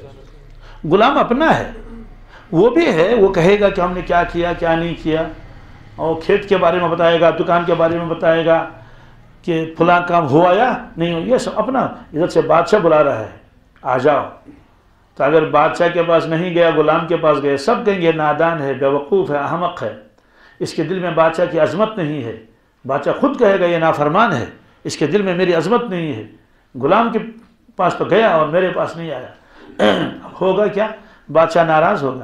Speaker 1: غلام اپنا ہے، وہ بھی ہے، وہ کہے گا کہ ہم نے کیا کیا کیا نہیں کیا، اور کھیت کے بارے میں بتائے گا، دکان کے بارے میں بتائے گا کہ فلاں کام ہوا یا نہیں ہوا، یہ سب اپنا۔ ادھر سے بادشاہ بلا رہا ہے آ جاؤ، تو اگر بادشاہ کے پاس نہیں گیا، غلام کے پاس گئے، سب کہیں گے نادان ہے، بیوقوف ہے، احمق ہے، اس کے دل میں بادشاہ کی عظمت نہیں ہے۔ بادشاہ خود کہے گا یہ نافرمان ہے، اس کے دل میں میری عظمت نہیں ہے، غلام کے پاس تو گیا اور میرے پاس نہیں آیا۔ ہوگا کیا؟ بادشاہ ناراض ہوگا،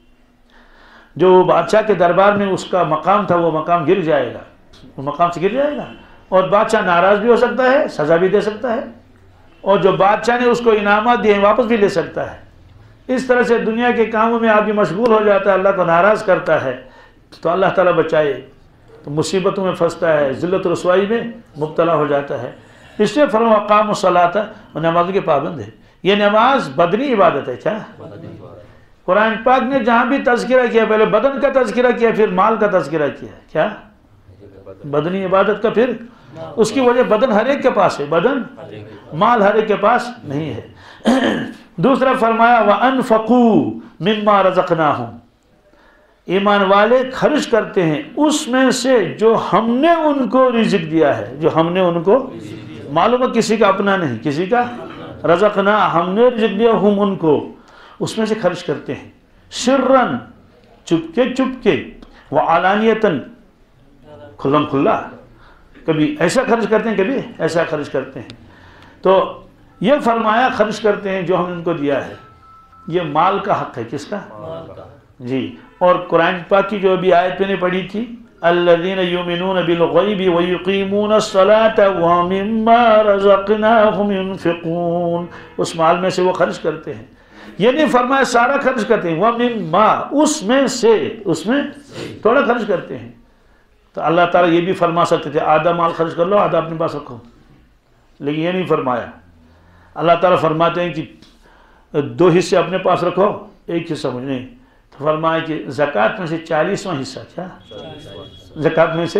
Speaker 1: جو بادشاہ کے دربار میں اس کا مقام تھا وہ مقام گر جائے گا، وہ مقام سے گر جائے گا، اور بادشاہ ناراض بھی ہو سکتا ہے، سزا بھی دے سکتا ہے، اور جو بادشاہ نے اس کو انعامات دیے واپس بھی لے سکتا ہے۔ اس طرح سے دنیا کے کاموں میں آدمی مشغول ہو جاتا ہے، اللہ کو ناراض کرتا ہے، تو اللہ تعالیٰ بچائے، تو مصیبتوں میں پھنستا ہے، ذلت رسوائی میں مبتلا ہو جاتا ہے۔ اس لیے فرمایا اقاموا الصلاۃ، اور نمازوں کے پابند ہے۔ یہ نماز بدنی عبادت ہے کیا؟ قرآن پاک نے جہاں بھی تذکرہ کیا، پہلے بدن کا تذکرہ کیا، پھر مال کا تذکرہ کیا، کیا؟ بدنی عبادت کا، پھر اس کی وجہ بدن ہر ایک کے پاس ہے، بدن، مال ہر ایک کے پاس نہیں ہے۔ دوسرا فرمایا وَأَنفَقُوا مِمَّا رَزَقْنَاهُمْ، ایمان والے خرچ کرتے ہیں اس میں سے جو ہم نے ان کو رزق دیا ہے، جو ہم نے ان کو، معلوم ہے کسی کا اپنا نہیں، کسی کا، رزقنا، ہم نے رزق دیا ہم ان کو، اس میں سے خرچ کرتے ہیں، سرًا، چپ کے، وعلانیتاً، کھلم کھلا، کبھی ایسا خرچ کرتے ہیں کبھی ایسا خرچ کرتے ہیں۔ تو یہ فرمایا خرچ کرتے ہیں جو ہم نے ان کو دیا ہے، یہ مال کا حق ہے، کس کا؟ جی۔ اور قرآن پاک کی جو ابھی آیت میں نے پڑھی تھی، الذین یؤمنون بالغیب ویقیمون الصلاۃ ومما رزقناہم ینفقون، اس مال میں سے وہ خرچ کرتے ہیں، یہ نہیں فرمایا سارا خرچ کرتے ہیں، ومما، اس میں سے، اس میں تھوڑا خرچ کرتے ہیں۔ تو اللہ تعالیٰ یہ بھی فرما سکتے تھے آدھا مال خرچ کر لو، آدھا اپنے پاس رکھو، لیکن یہ نہیں فرمایا۔ اللہ تعالیٰ فرماتے ہیں کہ 2 حصے اپنے پاس رکھو، 1 حصہ مجھے نہیں، تو فرمایا کہ زکوٰۃ میں سے 40واں حصہ، کیا؟ زکوٰۃ میں سے،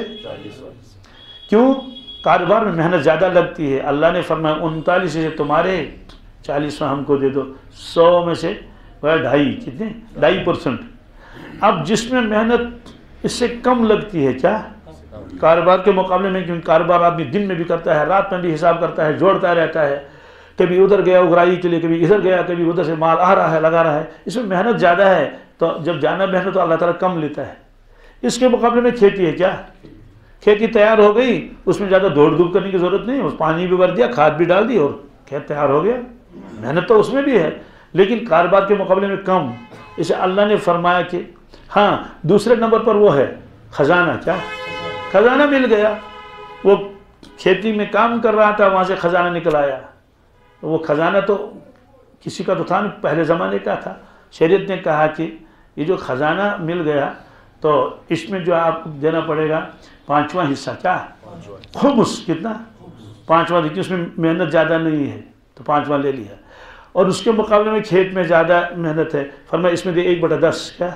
Speaker 1: کیوں؟ کاروبار میں محنت زیادہ لگتی ہے، اللہ نے فرمایا 39 سے تمہارے، 40واں ہم کو دے دو، 100 میں سے 2.5، کتنے؟ 2.5%۔ اب جس میں محنت اس سے کم لگتی ہے، کیا؟ کاروبار کے مقابلے میں، کیونکہ کاروبار آدمی دن میں بھی کرتا ہے، رات میں بھی حساب کرتا ہے، جوڑتا رہتا ہے، کبھی ادھر گیا اگرائی کے لیے، کبھی ادھر گیا، کبھی ادھر سے مال آ رہا ہے، لگا رہا ہے، اس میں محنت زیادہ ہے، تو جب جانا محنت تو اللہ تعالیٰ کم لیتا ہے۔ اس کے مقابلے میں کھیتی ہے، کیا؟ کھیتی تیار ہو گئی، اس میں زیادہ دوڑ دھوپ کرنے کی ضرورت نہیں، اس پانی بھی بھر دیا، کھاد بھی ڈال دی اور کھیت تیار ہو گیا، محنت تو اس میں بھی ہے لیکن کاروبار کے مقابلے میں کم۔ اسے اللہ نے فرمایا کہ ہاں دوسرے نمبر پر وہ ہے خزانہ، کیا؟ خزانہ مل گیا، وہ کھیتی میں کام کر رہا تھا، وہاں سے خزانہ نکل آیا، وہ خزانہ تو کسی کا تو تھا نہیں، پہلے زمانے کا تھا۔ شریعت نے کہا کہ یہ جو خزانہ مل گیا تو اس میں جو آپ دینا پڑے گا 5واں حصہ، کیا؟ خمس، کتنا؟ 5واں، دیکھیے اس میں محنت زیادہ نہیں ہے تو 5واں لے لیا، اور اس کے مقابلے میں کھیت میں زیادہ محنت ہے، فرمایا اس میں دے 1/10، کیا؟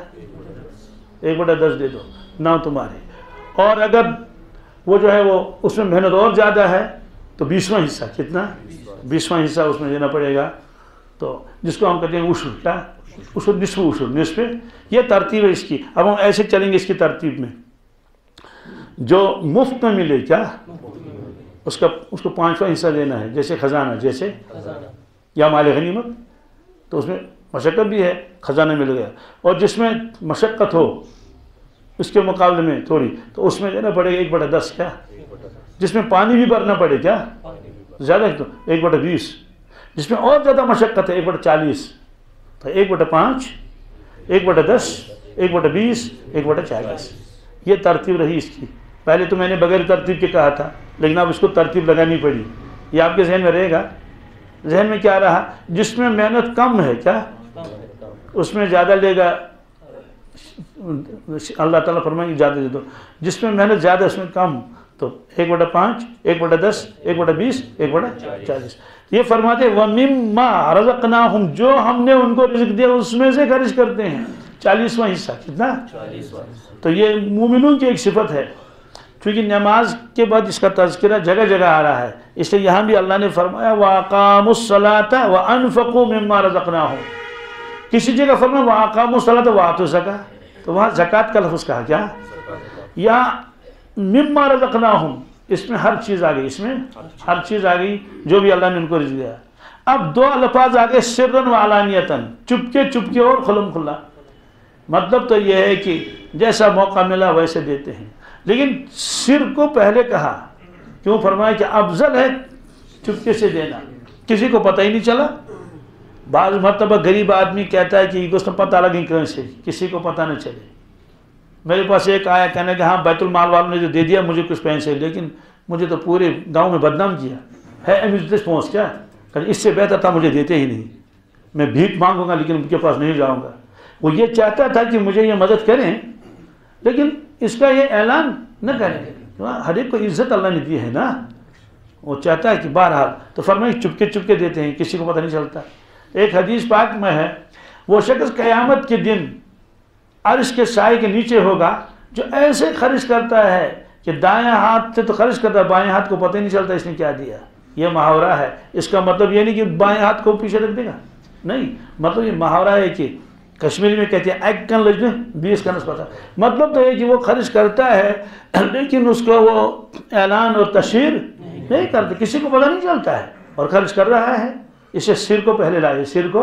Speaker 1: 1/10 دے دو، نہ تمہارے، اور اگر وہ جو ہے وہ اس میں محنت اور زیادہ ہے تو 20واں حصہ، کتنا؟ 20واں حصہ اس میں دینا پڑے گا، تو جس کو ہم کہتے ہیں عشر، کیا؟ عشر، نصف عشر، نصف، یہ ترتیب ہے اس کی۔ اب ہم ایسے چلیں گے اس کی ترتیب میں، جو مفت میں ملے، کیا؟ اس کو 5واں حصہ دینا ہے، جیسے خزانہ، جیسے یا مال غنیمت، تو اس میں مشقت بھی ہے، خزانہ مل گیا، اور جس میں مشقت ہو اس کے مقابلے میں تھوڑی، تو اس میں دینا پڑے گا 1/10، کیا؟ جس میں پانی بھی بھرنا پڑے، کیا؟ زیادہ تو 1/20، جس میں اور زیادہ مشقت ہے 1/40، تو 1/5، 1/10، 1/20، 1/40، یہ ترتیب رہی اس کی۔ پہلے تو میں نے بغیر ترتیب کے کہا تھا، لیکن اب اس کو ترتیب لگانی پڑی، یہ آپ کے ذہن میں رہے گا۔ ذہن میں کیا رہا؟ جس میں محنت کم ہے، کیا؟ اس میں زیادہ لے گا، اللہ تعالیٰ فرمائیں گے زیادہ دے دو، جس میں محنت زیادہ اس میں کم، تو 1/5، 1/10، 1/20، 1/40۔ یہ فرماتے ہیں وَمِمَّا رَزَقْنَاهُمْ، جو ہم نے ان کو رزق دیا اس میں سے خرچ کرتے ہیں، 40واں حصہ، کتنا؟ تو یہ مومنوں کی ایک صفت ہے چونکہ نماز کے بعد اس کا تذکرہ جگہ جگہ آ رہا ہے، اس لیے یہاں بھی اللہ نے فرمایا وَأَقَامُوا الصَّلَاةَ وَأَنفَقُوا مِمَّا رَزَقْنَاهُمْ، کسی جگہ فرمایا وَأَقَامُوا الصَّلَاةَ وَآتُوا الزَّكَاةَ، تو وہاں زکوٰۃ کا لفظ کہا کیا، یا مِمَّا رَزَقْنَاهُمْ، اس میں ہر چیز آ گئی، اس میں ہر چیز آ گئی جو بھی اللہ نے ان کو رزق دیا۔ اب دو الفاظ آگے سرًا وعلانیتاً، چپکے چپکے اور کھلم کھلا، مطلب تو یہ ہے کہ جیسا موقع ملا ویسے دیتے ہیں، لیکن سر کو پہلے کہا، کیوں فرمایا کہ افضل ہے چپکے سے دینا، کسی کو پتہ ہی نہیں چلا۔ بعض مرتبہ غریب آدمی کہتا ہے کہ اس کو پتہ لگی کیسے، کسی کو پتہ نہ چلے۔ میرے پاس ایک آیا کہنے کہ ہاں بیت المال والوں نے جو دے دیا مجھے کچھ پیسے، لیکن مجھے تو پورے گاؤں میں بدنام کیا ہے، پہنچ کیا اس سے بہتر تھا مجھے دیتے ہی نہیں، میں بھیک مانگوں گا لیکن ان کے پاس نہیں جاؤں گا۔ وہ یہ چاہتا تھا کہ مجھے یہ مدد کریں، لیکن اس کا یہ اعلان نہ کریں، ہر ایک کو عزت اللہ نے دی ہے نا، وہ چاہتا ہے کہ بہرحال، تو فرمائے چپکے چپکے دیتے ہیں، کسی کو پتہ نہیں چلتا۔ ایک حدیث پاک میں ہے وہ شخص قیامت کے دن عرش کے سائے کے نیچے ہوگا جو ایسے خرچ کرتا ہے کہ دائیں ہاتھ سے تو خرچ کرتا ہے، بائیں ہاتھ کو پتہ ہی نہیں چلتا اس نے کیا دیا۔ یہ محاورہ ہے، اس کا مطلب یہ نہیں کہ بائیں ہاتھ کو پیچھے رکھ دے گا، نہیں، مطلب یہ محاورہ ہے کہ کشمیری میں کہتے ہیں ایک کن لجنے 20 کا نسبت، مطلب تو یہ کہ وہ خرچ کرتا ہے لیکن اس کو وہ اعلان اور تشہیر نہیں کرتا، کسی کو پتہ نہیں چلتا ہے اور خرچ کر رہا ہے۔ اسے سر کو پہلے لائے، سر کو،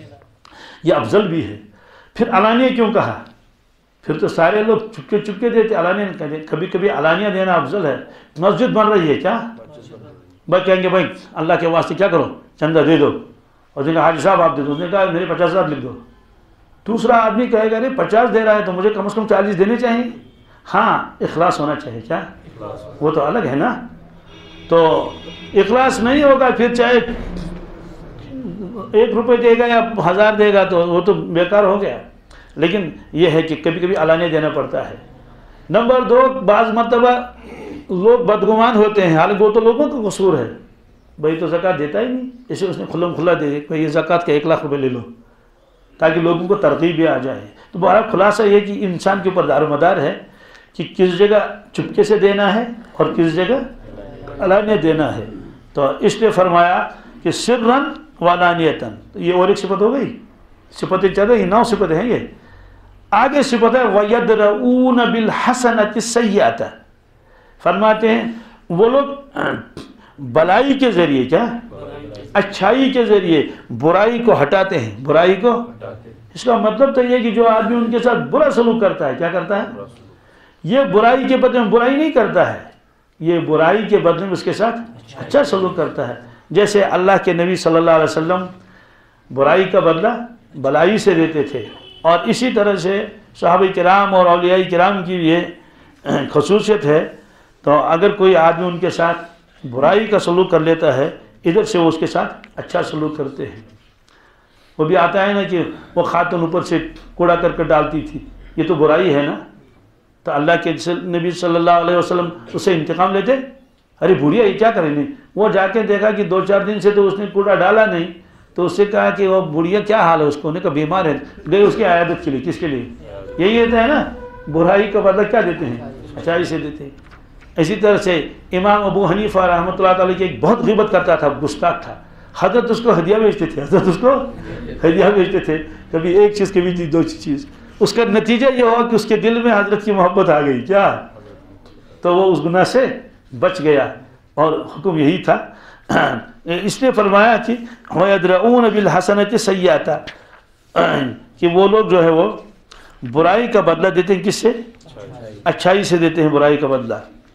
Speaker 1: یہ افضل بھی ہے۔ پھر علانیہ کیوں کہا؟ پھر تو سارے لوگ چپکے چپکے دیتے، علانیہ نہیں کہتے، کبھی کبھی علانیہ دینا افضل ہے۔ مسجد بن رہی ہے کیا، بھائی کہیں گے بھائی اللہ کے واسطے کیا کرو چندہ دے دو، اور جنہیں حاجی صاحب آپ دے دو، اس نے کہا میرے 50,000 لکھ دو۔ دوسرا آدمی کہے گا نہیں 50 دے رہا ہے تو مجھے کم از کم 40 دینے چاہیے، ہاں اخلاص ہونا چاہیے، کیا وہ تو الگ ہے نا۔ تو اخلاص نہیں ہوگا پھر چاہے 1 روپے دے گا یا 1000 دے گا تو وہ تو بیکار ہو گیا۔ لیکن یہ ہے کہ کبھی کبھی علانیہ دینا پڑتا ہے۔ نمبر 2، بعض مرتبہ لوگ بدگمان ہوتے ہیں، حالانکہ وہ تو لوگوں کا قصور ہے، بھائی تو زکوٰۃ دیتا ہی نہیں، اسے اس نے کھلم کھلا دے دیا کہ یہ زکوٰۃ کا 1 لاکھ روپے لے لو تاکہ لوگوں کو ترغیب بھی آ جائے۔ تو بہرحال خلاصہ یہ کہ انسان کے اوپر دار و مدار ہے کہ کس جگہ چپکے سے دینا ہے اور کس جگہ علانیہ دینا ہے۔ تو اس لیے فرمایا کہ سرًا وعلانیتاً، یہ اور ایک صفت ہو گئی، صفتیں چل رہی 9 صفتیں ہیں۔ یہ آگے صفت ہے وَيَدْرَؤُونَ بِالْحَسَنَةِ السَّيِّئَةَ، فرماتے ہیں وہ لوگ بلائی کے ذریعے، کیا اچھائی کے ذریعے برائی کو ہٹاتے ہیں، برائی کو، اس کا مطلب تو یہ کہ جو آدمی ان کے ساتھ برا سلوک کرتا ہے، کیا کرتا ہے، یہ برائی کے بدلے میں برائی نہیں کرتا ہے، یہ برائی کے بدلے میں اس کے ساتھ اچھا سلوک کرتا ہے۔ جیسے اللہ کے نبی صلی اللہ علیہ وسلم برائی کا بدلہ بلائی سے دیتے تھے، اور اسی طرح سے صحابہ کرام اور اولیاء کرام کی یہ خصوصیت ہے۔ تو اگر کوئی آدمی ان کے ساتھ برائی کا سلوک کر لیتا ہے، ادھر سے وہ اس کے ساتھ اچھا سلوک کرتے ہیں۔ وہ بھی آتا ہے نا کہ وہ خاتون اوپر سے کوڑا کر ڈالتی تھی، یہ تو برائی ہے نا، تو اللہ کے نبی صلی اللہ علیہ وسلم اس سے انتقام لیتے، ارے بڑھیا یہ کیا کریں گے، وہ جا کے دیکھا کہ 2-4 دن سے تو اس نے کوڑا ڈالا نہیں، تو اس سے کہا کہ وہ بڑھیا کیا حال ہے، اس کو انہوں نے کہا بیمار ہے، گئے اس کی عیادت کے لیے، کس کے لیے، یہی ہوتا ہے نا، برائی کا بدلہ کیا دیتے ہیں، اچھائی سے دیتے ہیں۔ اسی طرح سے امام ابو حنیفہ رحمۃ اللہ تعالیٰ کی ایک بہت غیبت کرتا تھا، گستاخ تھا، حضرت اس کو ہدیہ بھیجتے تھے، حضرت اس کو ہدیہ بھیجتے تھے، کبھی 1 چیز کبھی 2 چیز، اس کا نتیجہ یہ ہوا کہ اس کے دل میں حضرت کی محبت آ گئی، کیا، تو وہ اس گناہ سے بچ گیا، اور حکم یہی تھا۔ اس نے فرمایا کہ وَيَدْرَؤُونَ بِالْحَسَنَةِ السَّيِّئَةَ، کہ وہ لوگ جو ہے وہ برائی کا بدلہ دیتے ہیں، کس سے، اچھائی سے دیتے ہیں برائی کا بدلہ۔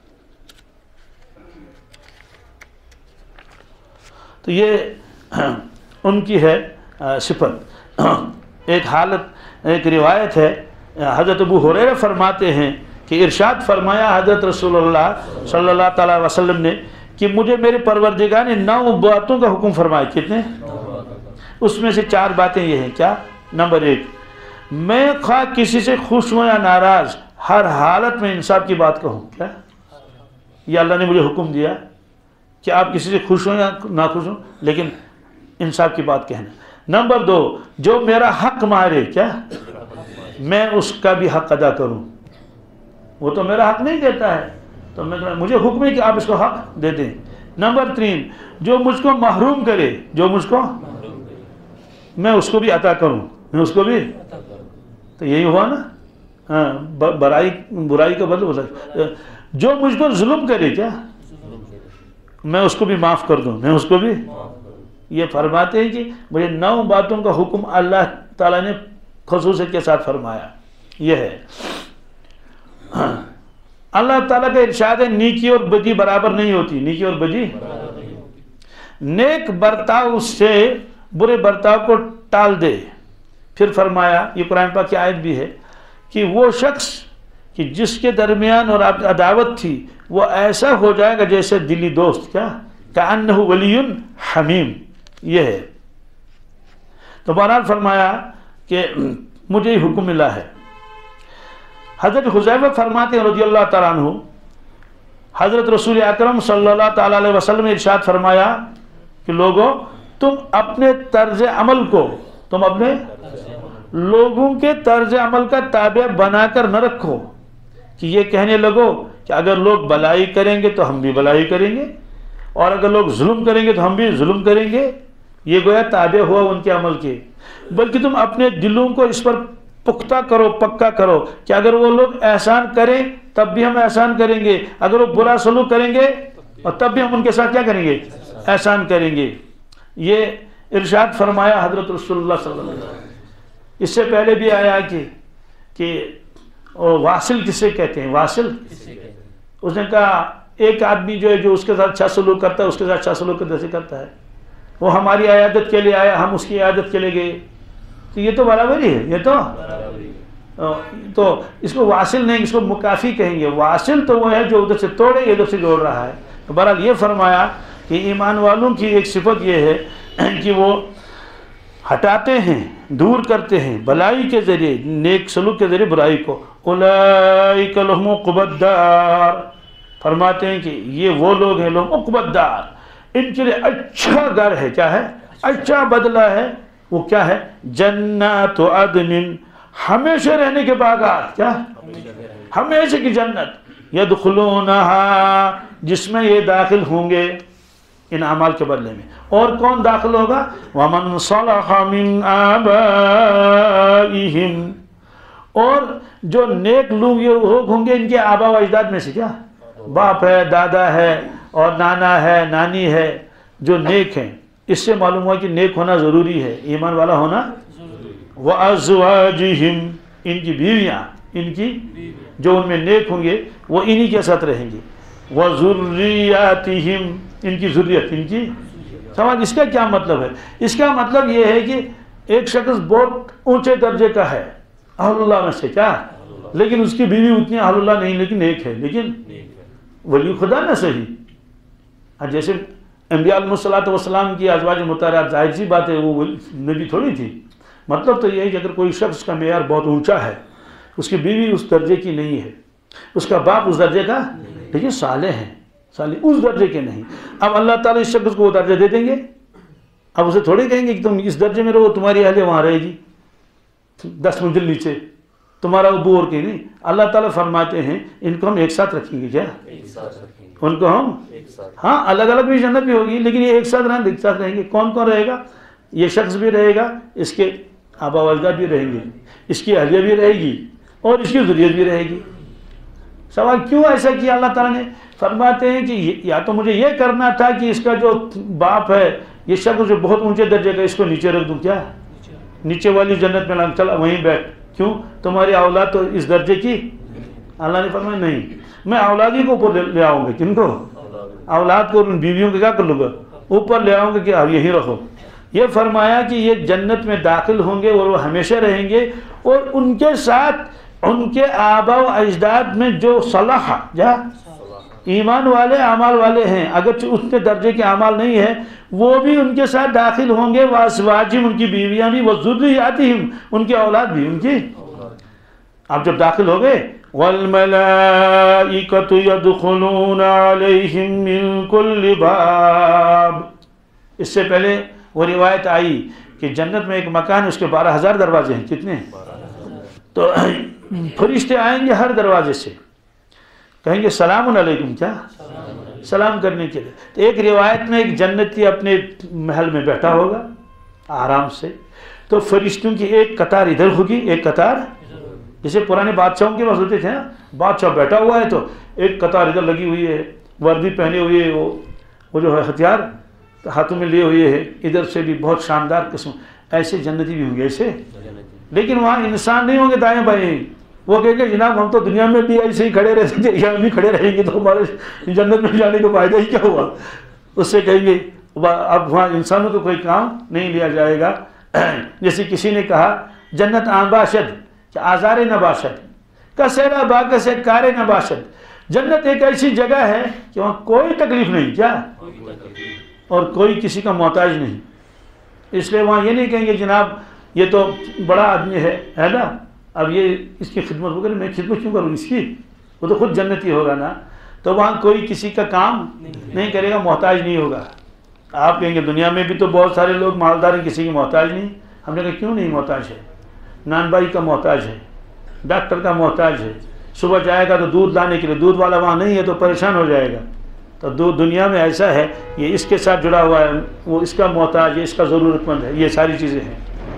Speaker 1: تو یہ ان کی ہے صفت۔ ایک حالت، ایک روایت ہے، حضرت ابو ہریرہ فرماتے ہیں کہ ارشاد فرمایا حضرت رسول اللہ صلی اللہ تعالیٰ علیہ وسلم نے کہ مجھے میرے پروردگار نے 9 باتوں کا حکم فرمایا، کتنے، اس میں سے 4 باتیں یہ ہیں، کیا، نمبر 1، میں خواہ کسی سے خوش ہوں یا ناراض ہر حالت میں انصاف کی بات کہوں، کیا، یہ اللہ نے مجھے حکم دیا کہ آپ کسی سے خوش ہوں یا ناخوش ہوں لیکن انصاف کی بات کہنا۔ نمبر 2، جو میرا حق مارے، کیا، میں اس کا بھی حق ادا کروں، وہ تو میرا حق نہیں دیتا ہے، تو میں کہا مجھے حکم ہے کہ آپ اس کو حق دے دیں۔ نمبر 3، جو مجھ کو محروم کرے، جو مجھ کو میں اس کو بھی عطا کروں، میں اس کو بھی، تو یہی ہوا نا، ہاں، برائی کا بدل ہوتا، جو مجھ کو ظلم کرے کیا میں اس کو بھی معاف کر دوں، میں اس کو بھی۔ یہ فرماتے ہیں کہ مجھے 9 باتوں کا حکم اللہ تعالیٰ نے خصوصیت کے ساتھ فرمایا، یہ ہے اللہ تعالیٰ کا ارشاد ہے نیکی اور بدی برابر نہیں ہوتی، نیکی اور بدی، نیک برتاؤ اس سے برے برتاؤ کو ٹال دے۔ پھر فرمایا، یہ قرآن پاک کی آیت بھی ہے، کہ وہ شخص کہ جس کے درمیان اور آپ عداوت تھی وہ ایسا ہو جائے گا جیسے دلی دوست، کیا کأنہ ولی حمیم، یہ ہے۔ تو بہرحال فرمایا کہ مجھے یہ حکم ملا ہے۔ حضرت حذیفہ فرماتے ہیں رضی اللہ تعالیٰ عنہ، حضرت رسول اکرم صلی اللہ تعالیٰ علیہ وسلم نے ارشاد فرمایا کہ لوگوں، تم اپنے طرز عمل کو، تم اپنے لوگوں کے طرز عمل کا تابع بنا کر نہ رکھو کہ یہ کہنے لگو کہ اگر لوگ بلائی کریں گے تو ہم بھی بلائی کریں گے، اور اگر لوگ ظلم کریں گے تو ہم بھی ظلم کریں گے۔ یہ گویا تابع ہوا ان کے عمل کے، بلکہ تم اپنے دلوں کو اس پر پختہ کرو، پکا کرو کہ اگر وہ لوگ احسان کریں تب بھی ہم احسان کریں گے، اگر وہ برا سلوک کریں گے اور تب بھی ہم ان کے ساتھ کیا کریں گے، احسان کریں گے۔ یہ ارشاد فرمایا حضرت رسول اللہ صلی اللہ علیہ وسلم۔ اس سے پہلے بھی آیا کہ واصل کسے کہتے ہیں، واصل، اس نے کہا ایک آدمی جو ہے جو اس کے ساتھ اچھا سلوک کرتا ہے اس کے ساتھ اچھا سلوک کیسے کرتا ہے، وہ ہماری عیادت کے لیے آیا، ہم اس کی عیادت کے لیے گئے، تو یہ تو برابری ہے، یہ تو اس کو واصل نہیں، اس کو مکافی کہیں گے۔ واصل تو وہ ہے جو ادھر سے توڑے ادھر سے جوڑ رہا ہے۔ تو بہرحال یہ فرمایا کہ ایمان والوں کی ایک صفت یہ ہے کہ وہ ہٹاتے ہیں، دور کرتے ہیں بلائی کے ذریعے، نیک سلوک کے ذریعے برائی کو۔ اولئک لہم عقبی الدار، فرماتے ہیں کہ یہ وہ لوگ ہیں لہم عقبی الدار، ان کے لیے اچھا گھر ہے، کیا ہے، اچھا بدلہ ہے، وہ کیا ہے، جنات عدن، ہمیشہ رہنے کے باغات، کیا ہمیشہ کی جنت، یدخلونہا، جس میں یہ داخل ہوں گے ان اعمال کے بدلے میں۔ اور کون داخل ہوگا، وَمَنْ صَلَحَ مِنْ آبَائِهِمْ، اور جو نیک لوگ ہوں گے ان کے آبا و اجداد میں سے، کیا باپ ہے، دادا ہے اور نانا ہے، نانی ہے، جو نیک ہیں۔ اس سے معلوم ہوا کہ نیک ہونا ضروری ہے، ایمان والا ہونا۔ وَأَزْوَاجِهِمْ، ان کی بیویاں، ان کی جو ان میں نیک ہوں گے وہ انہی کے ساتھ رہیں گے۔ وَذُرِّيَّاتِهِمْ، ان کی ذریت، ان کی سمجھ۔ اس کا کیا مطلب ہے؟ اس کا مطلب یہ ہے کہ ایک شخص بہت اونچے درجے کا ہے اہل اللہ میں سے، کیا، لیکن اس کی بیوی اتنی اہل اللہ نہیں لیکن نیک ہے، لیکن ولی خدا نہ صحیح۔ جیسے انبیاء علیہ الصلوۃ والسلام کی ازواج مطہرات، ظاہر سی بات ہے وہ نبی تھوڑی تھی۔ مطلب تو یہ ہے کہ اگر کوئی شخص کا معیار بہت اونچا ہے، اس کی بیوی اس درجے کی نہیں ہے، اس کا باپ اس درجے کا، لیکن صالح ہیں، صالح اس درجے کے نہیں، اب اللہ تعالیٰ اس شخص کو وہ درجہ دے دیں گے؟ اب اسے تھوڑی کہیں گے کہ تم اس درجے میں رہو، تمہاری اہلیہ وہاں رہے گی 10 منزل نیچے، تمہارا ابو اور کہیں نہیں۔ اللہ تعالیٰ فرماتے ہیں ان کو ہم ایک ساتھ رکھیں گے، کیا ان کو ہم، ہاں الگ الگ بھی جنت بھی ہوگی لیکن یہ ایک ساتھ رہیں گے۔ کون کون رہے گا؟ یہ شخص بھی رہے گا، اس کے آبا و اجداد بھی رہیں گے، اس کی اہلیہ بھی رہے گی اور اس کی ذریت بھی رہے گی۔ سوال کیوں ایسا کیا اللہ تعالیٰ نے؟ فرماتے ہیں کہ یا تو مجھے یہ کرنا تھا کہ اس کا جو باپ ہے، یہ شخص جو بہت اونچے درجے کا، اس کو نیچے رکھ دوں، کیا نیچے والی جنت میں چلا وہیں بیٹھ، کیوں تمہاری اولاد تو اس درجے کی؟ اللہ نے فرمایا نہیں، میں اولادی کو اوپر لے آؤں گا۔ کن کو؟ اولاد کو، ان بیویوں کو کیا کر لوں گا؟ اوپر لے آؤں گا کہ آپ یہیں رکھو۔ یہ فرمایا کہ یہ جنت میں داخل ہوں گے اور وہ ہمیشہ رہیں گے، اور ان کے ساتھ ان کے آبا و اجداد میں جو صلاح جا ایمان والے اعمال والے ہیں، اگرچہ اتنے درجے کے اعمال نہیں ہیں، وہ بھی ان کے ساتھ داخل ہوں گے۔ وَأَزْوَاجِهِمْ، ان کی بیویاں بھی، وَذُرِّيَّاتِهِمْ، ان کی اولاد بھی، ان کی۔ اب جب داخل ہو گئے، وَالْمَلَائِكَةُ يَدْخُلُونَ عَلَيْهِمْ مِنْ كُلِّ بَابٍ، اس سے پہلے وہ روایت آئی کہ جنت میں ایک مکان ہے، اس کے 12,000 دروازے ہیں۔ کتنے؟ تو فرشتے آئیں گے ہر دروازے سے، کہیں گے سلام علیکم، کیا سلام کرنے کے لیے. تو ایک روایت میں ایک جنتی اپنے محل میں بیٹھا ہوگا آرام سے، تو فرشتوں کی ایک قطار ادھر ہوگی، ایک قطار، جیسے پرانے بادشاہوں کے پاس ہوتے تھے نا، بادشاہ بیٹھا ہوا ہے تو ایک قطار ادھر لگی ہوئی ہے، وردی پہنے ہوئے، وہ جو ہے ہتھیار ہاتھوں میں لیے ہوئے ہے، ادھر سے بھی بہت شاندار قسم. ایسے جنتی بھی ہوں گے ایسے، لیکن وہاں انسان نہیں ہوں گے دائیں بائیں. وہ کہیں گے جناب ہم تو دنیا میں بھی ایسے ہی کھڑے رہتے تھے، یہاں بھی کھڑے رہیں گے تو ہمارے جنت میں جانے کا فائدہ ہی کیا ہوا. اس سے کہیں گے اب وہاں انسانوں کو کوئی کام نہیں لیا جائے گا. جیسے کسی نے کہا جنت آن باشد کہ آزار نہ باشد، کسیرا با کسے کارے نہ باشد. جنت ایک ایسی جگہ ہے کہ وہاں کوئی تکلیف نہیں، کیا، اور کوئی کسی کا محتاج نہیں. اس لیے وہاں یہ نہیں کہیں گے جناب یہ تو بڑا آدمی ہے نا، اب یہ اس کی خدمت وغیرہ میں خدمت کیوں کروں اس کی، وہ تو خود جنتی ہوگا نا. تو وہاں کوئی کسی کا کام نہیں کرے گا، محتاج نہیں ہوگا. آپ کہیں گے دنیا میں بھی تو بہت سارے لوگ مالدار ہیں، کسی کی محتاج نہیں. ہم نے کہا کیوں نہیں محتاج ہے؟ نان بھائی کا محتاج ہے، ڈاکٹر کا محتاج ہے. صبح جائے گا تو دودھ لانے کے لیے، دودھ والا وہاں نہیں ہے تو پریشان ہو جائے گا. تو دنیا میں ایسا ہے، یہ اس کے ساتھ جڑا ہوا ہے، وہ اس کا محتاج ہے، اس کا ضرورت مند ہے. یہ ساری چیزیں ہیں.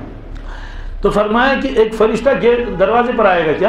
Speaker 1: تو فرمایا کہ ایک فرشتہ گیٹ دروازے پر آئے گا، کیا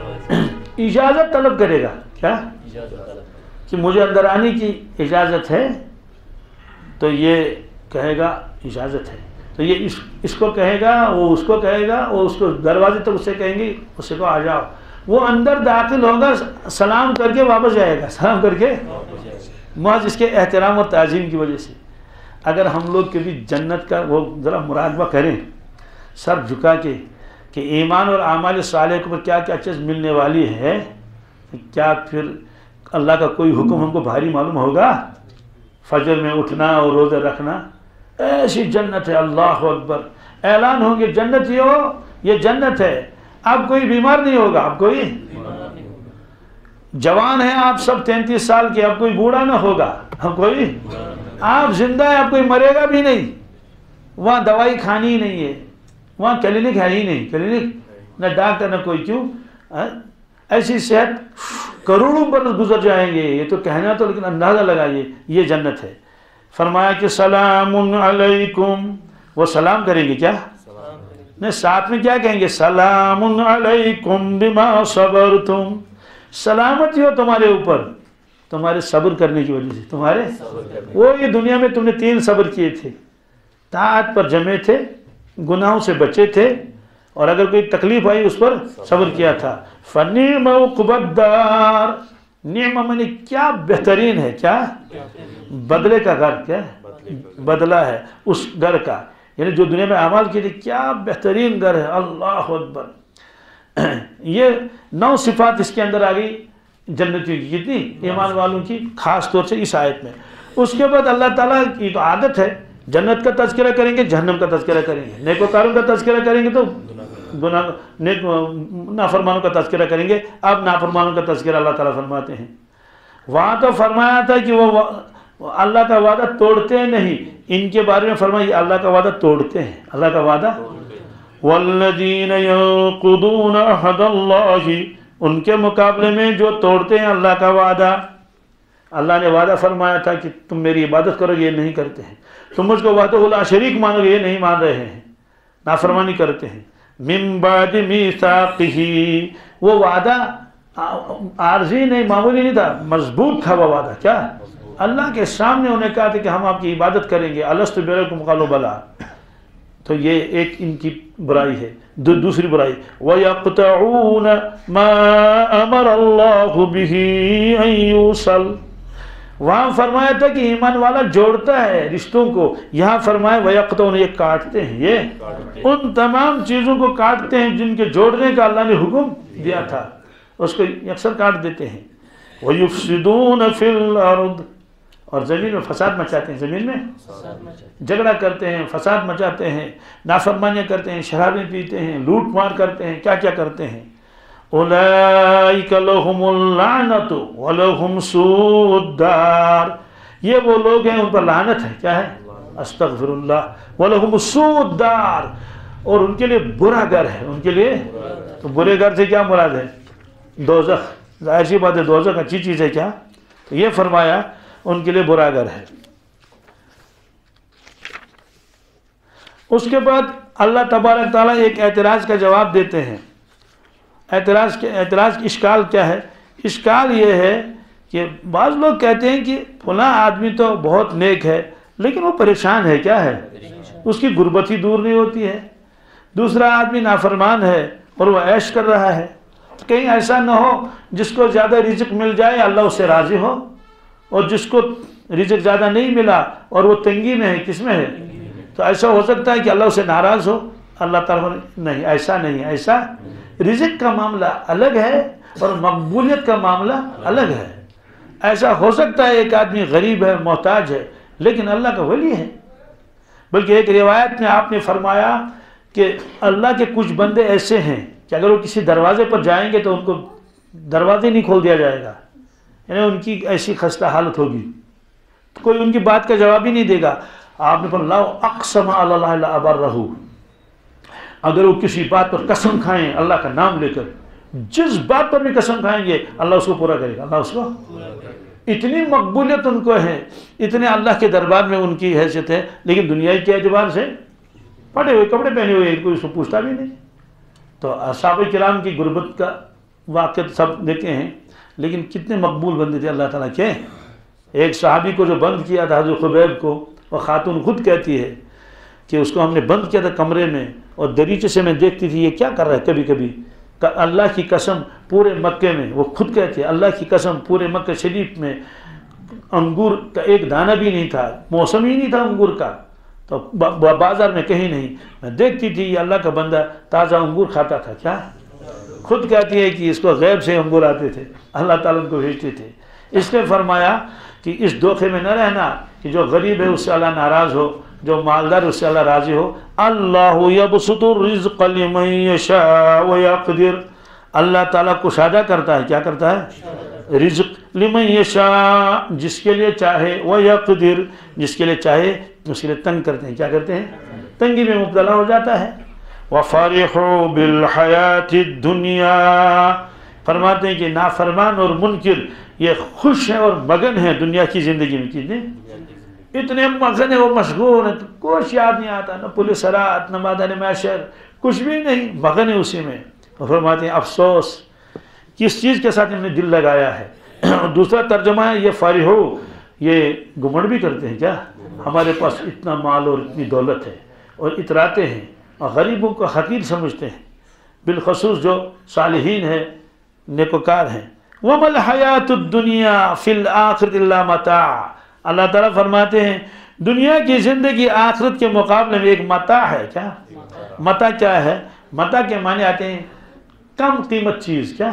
Speaker 1: اجازت طلب کرے گا، کیا کہ مجھے اندر آنے کی اجازت ہے. تو یہ کہے گا اجازت ہے، تو یہ اس کو کہے گا، وہ اس کو کہے گا، وہ اس کو دروازے تک اسے کہیں گے، اسے کو آ جاؤ. وہ اندر داخل ہوگا، سلام کر کے واپس جائے گا، سلام کر کے محض اس کے احترام اور تعظیم کی وجہ سے. اگر ہم لوگ کبھی جنت کا وہ ذرا مراقبہ کریں سر جھکا کے کہ ایمان اور اعمال صالحہ کے اوپر کیا کیا چیز ملنے والی ہے، کیا پھر اللہ کا کوئی حکم ہم کو بھاری معلوم ہوگا؟ فجر میں اٹھنا اور روزہ رکھنا، ایسی جنت ہے. اللہ اکبر، اعلان ہوں گے جنتی ہو، یہ جنت ہے. اب کوئی بیمار نہیں ہوگا، اب کوئی جوان ہے آپ سب 33 سال کے، اب کوئی بوڑھا نہ ہوگا، اب کوئی آپ زندہ ہے، اب کوئی مرے گا بھی نہیں. وہاں دوائی کھانی ہی نہیں ہے، وہاں کلینک ہے ہی نہیں، کلینک نہ ڈاکٹر نہ کوئی. کیوں؟ ایسی صحت کروڑوں برس گزر جائیں گے. یہ تو کہنا تو، لیکن اندازہ لگائیے یہ جنت ہے. فرمایا کہ سلام علیکم، وہ سلام کریں گے، کیا نہیں، ساتھ میں کیا کہیں گے؟ سلام علیکم بما صبرتم، سلامتی ہو تمہارے اوپر تمہارے صبر کرنے کی وجہ سے. تمہارے وہ یہ دنیا میں تم نے 3 صبر کیے تھے، طاعت پر جمے تھے، گناہوں سے بچے تھے، اور اگر کوئی تکلیف آئی اس پر صبر کیا تھا. فنعم عقبی الدار، نعمہ میں نے کیا بہترین ہے، کیا بدلے کا گھر، کیا بدلہ ہے اس گھر کا، یعنی جو دنیا میں اعمال کیے تھے کیا بہترین گھر ہے. اللہ اکبر. یہ 9 صفات اس کے اندر آ گئی جنتیوں کی، کتنی؟ ایمان والوں کی، خاص طور سے اس آیت میں. اس کے بعد اللہ تعالیٰ کی تو عادت ہے، جنت کا تذکرہ کریں گے، جہنم کا تذکرہ کریں گے، نیکوکاروں کا تذکرہ کریں گے تو نافرمانوں کا تذکرہ کریں گے. اب نافرمانوں کا تذکرہ اللہ تعالیٰ فرماتے ہیں. وہاں تو فرمایا تھا کہ وہ اللہ کا وعدہ توڑتے نہیں، ان کے بارے میں فرمایا اللہ کا وعدہ توڑتے ہیں. اللہ کا وعدہ، والذین ینقضون عہد اللہ، ان کے مقابلے میں جو توڑتے ہیں اللہ کا وعدہ. اللہ نے وعدہ فرمایا تھا کہ تم میری عبادت کرو گے، یہ نہیں کرتے ہیں. تم مجھ کو وحدہ لا شریک مانو گے، یہ نہیں مان رہے ہیں، نافرمانی کرتے ہیں. من بعد میثاقہ، وہ وعدہ عارضی نہیں، معمولی نہیں تھا، مضبوط تھا وہ وعدہ. کیا؟ اللہ کے سامنے انہیں کہا تھا کہ ہم آپ کی عبادت کریں گے. الست بربکم قالوا بلی. تو یہ ایک ان کی برائی ہے. دوسری برائی، وَيَقْطَعُونَ مَا أَمَرَ اللَّهُ بِهِ أَن يُوصَلَ. وہاں فرمایا تھا کہ ایمان والا جوڑتا ہے رشتوں کو، یہاں فرمایا وَيَقْطَعُونَ، یہ کاٹتے ہیں، یہ ان تمام چیزوں کو کاٹتے ہیں جن کے جوڑنے کا اللہ نے حکم دیا تھا، اس کو اکثر کاٹ دیتے ہیں. وَيُفْسِدُونَ فِي الْأَرْضِ، اور زمین میں فساد مچاتے ہیں، زمین میں جھگڑا کرتے ہیں، فساد مچاتے ہیں، نافرمانیاں کرتے ہیں، شرابیں پیتے ہیں، لوٹ مار کرتے ہیں، کیا کیا کرتے ہیں. اولئک لہم اللعنۃ ولہم سوء الدار، یہ وہ لوگ ہیں ان پر لعنت ہے، کیا ہے؟ استغفر اللہ. ولہم سوء الدار، اور ان کے لیے برا گھر ہے، ان کے لیے. تو برے گھر سے کیا مراد ہے؟ دوزخ. ظاہر سی بات ہے دوزخ اچھی چیز ہے کیا؟ تو یہ فرمایا ان کے لیے برا گھر ہے۔ اس کے بعد اللہ تبارک تعالیٰ ایک اعتراض کا جواب دیتے ہیں۔ اعتراض کی اشکال کیا ہے؟ اشکال یہ ہے کہ بعض لوگ کہتے ہیں کہ فلاں آدمی تو بہت نیک ہے لیکن وہ پریشان ہے، کیا ہے؟ اس کی غربت ہی دور نہیں ہوتی ہے۔ دوسرا آدمی نافرمان ہے اور وہ عیش کر رہا ہے، کہیں ایسا نہ ہو جس کو زیادہ رزق مل جائے اللہ اس سے راضی ہو، اور جس کو رزق زیادہ نہیں ملا اور وہ تنگی میں ہے، کس میں ہے؟ تو ایسا ہو سکتا ہے کہ اللہ اسے ناراض ہو۔ اللہ تعالیٰ نہیں، ایسا نہیں، ایسا رزق کا معاملہ الگ ہے اور مقبولیت کا معاملہ الگ ہے۔ ایسا ہو سکتا ہے ایک آدمی غریب ہے، محتاج ہے، لیکن اللہ کا ولی ہے۔ بلکہ ایک روایت میں آپ نے فرمایا کہ اللہ کے کچھ بندے ایسے ہیں کہ اگر وہ کسی دروازے پر جائیں گے تو ان کو دروازے نہیں کھول دیا جائے گا، یعنی ان کی ایسی خستہ حالت ہوگی، تو کوئی ان کی بات کا جواب ہی نہیں دے گا۔ آپ نے فرمایا لا اقسم علی اللہ لابرہ، اگر وہ کسی بات پر قسم کھائیں اللہ کا نام لے کر، جس بات پر بھی قسم کھائیں گے اللہ اس کو پورا کرے گا، اللہ اس کو اتنی مقبولیت ان کو ہے، اتنے اللہ کے دربار میں ان کی حیثیت ہے، لیکن دنیائی کے اعتبار سے پھٹے ہوئے کپڑے پہنے ہوئے، کوئی اس کو پوچھتا بھی نہیں۔ تو اصحاب کرام کی غربت کا واقعہ سب دیکھے ہیں، لیکن کتنے مقبول بندے تھے اللہ تعالیٰ کے۔ ایک صحابی کو جو بند کیا تھا حضرت خبیب کو، وہ خاتون خود کہتی ہے کہ اس کو ہم نے بند کیا تھا کمرے میں اور دریچے سے میں دیکھتی تھی یہ کیا کر رہا ہے، کبھی کبھی اللہ کی قسم پورے مکے میں، وہ خود کہتے ہیں اللہ کی قسم پورے مکہ شریف میں انگور کا ایک دانہ بھی نہیں تھا، موسم ہی نہیں تھا انگور کا، تو بازار میں کہیں نہیں، میں دیکھتی تھی یہ اللہ کا بندہ تازہ انگور کھاتا تھا۔ کیا خود کہتی ہے کہ اس کو غیب سے انگور آتے تھے، اللہ تعالیٰ ان کو بھیجتے تھے۔ اس نے فرمایا کہ اس دھوکے میں نہ رہنا کہ جو غریب ہے اس سے اللہ ناراض ہو، جو مالدار اس سے اللہ راضی ہو۔ اللہ یبسط الرزق لمن یشاء ویقدر، اللہ تعالیٰ کشادہ کرتا ہے، کیا کرتا ہے؟ رزق لمن یشاء، جس کے لیے چاہے، ویقدر، جس کے لیے چاہے اس کے لیے تنگ کرتے ہیں، کیا کرتے ہیں؟ تنگی میں مبتلا ہو جاتا ہے۔ وَفَرِحُوا بِالْحَيَاةِ الدُّنْيَا، فرماتے ہیں کہ نافرمان اور منکر یہ خوش ہیں اور مگن ہیں دنیا کی زندگی میں، کتنے اتنے مگن ہیں، وہ مشغول ہیں، کچھ یاد نہیں آتا، نہ پولیس رات، نہ میدان معاشر، کچھ بھی نہیں، مگن ہے اسی میں۔ فرماتے ہیں افسوس کس چیز کے ساتھ انہوں نے دل لگایا ہے۔ دوسرا ترجمہ ہے یہ فارغ ہو، یہ گمنڈ بھی کرتے ہیں، کیا ہمارے پاس اتنا مال اور اتنی دولت ہے، اور اتراتے ہیں اور غریبوں کو حقیر سمجھتے ہیں، بالخصوص جو صالحین ہیں، نیکوکار ہیں۔ وَمَا الْحَيَاةُ الدُّنْيَا فِي الْآخِرَةِ إِلَّا مَتَاعٌ، اللہ تعالیٰ فرماتے ہیں دنیا کی زندگی آخرت کے مقابلے میں ایک متاع ہے۔ کیا متاع کیا ہے؟ متاع کے معنی آتے ہیں کم قیمت چیز، کیا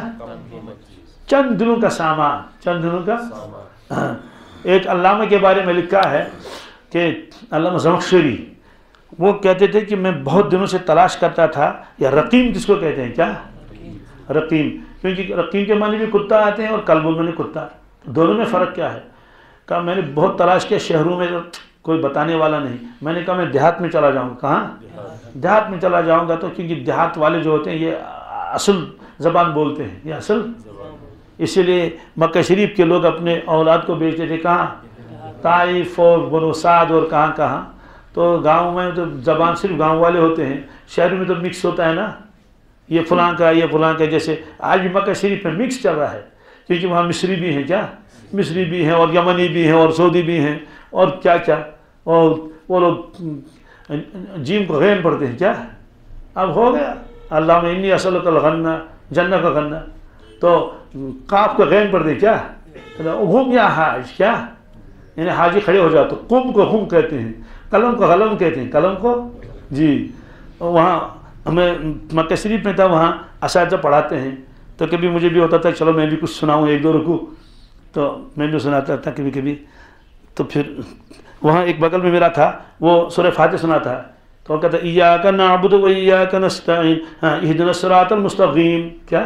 Speaker 1: چند دنوں کا سامان، چند دنوں کا۔ ایک علامہ کے بارے میں لکھا ہے کہ علامہ زمخشری، وہ کہتے تھے کہ میں بہت دنوں سے تلاش کرتا تھا، یا رقیم کس کو کہتے ہیں؟ کیا رقیم، کیونکہ رقیم کے معنی بھی کتا آتے ہیں اور کلب المعنی کتا، دونوں میں فرق کیا ہے؟ کہا میں نے بہت تلاش کیا، شہروں میں کوئی بتانے والا نہیں، میں نے کہا میں دیہات میں چلا جاؤں گا۔ کہاں؟ دیہات میں چلا جاؤں گا، تو کیونکہ دیہات والے جو ہوتے ہیں یہ اصل زبان بولتے ہیں، یہ اصل، اسی لیے مکہ شریف کے لوگ اپنے اولاد کو بھیجتے تھے کہاں؟ طائف اور بنو سعد اور کہاں کہاں، تو گاؤں میں تو زبان صرف گاؤں والے ہوتے ہیں، شہر میں تو مکس ہوتا ہے نا، یہ فلاں کا یہ فلاں کا، جیسے آج بھی مکہ شریف میں مکس چل رہا ہے، کیونکہ وہاں مصری بھی ہیں، کیا مصری بھی ہیں اور یمنی بھی ہیں اور سعودی بھی ہیں اور کیا کیا، اور وہ لوگ جیم کو غین پڑھتے ہیں، کیا اب ہو گیا اللہ میں انی اسألک الغنہ، جنہ کا غنہ، تو قاف کو غین پڑھتے ہیں، کیا ہم یا حاج، کیا یعنی حاجی کھڑے ہو جاتے، قم کو ہم کہتے ہیں، قلم کو غلم کہتے ہیں، قلم کو جی۔ وہاں میں مکہ شریف میں تھا، وہاں اساتذہ پڑھاتے ہیں، تو کبھی مجھے بھی ہوتا تھا چلو میں بھی کچھ سناؤں ایک دو رکوع، تو میں بھی سناتا تھا کبھی کبھی، تو پھر وہاں ایک بغل میں میرا تھا، وہ سورہ فاتحہ سناتا ہے، تو وہ کہتا ہے ایاک نعبد و ایاک نستعین اہدنا الصراط المستقیم، کیا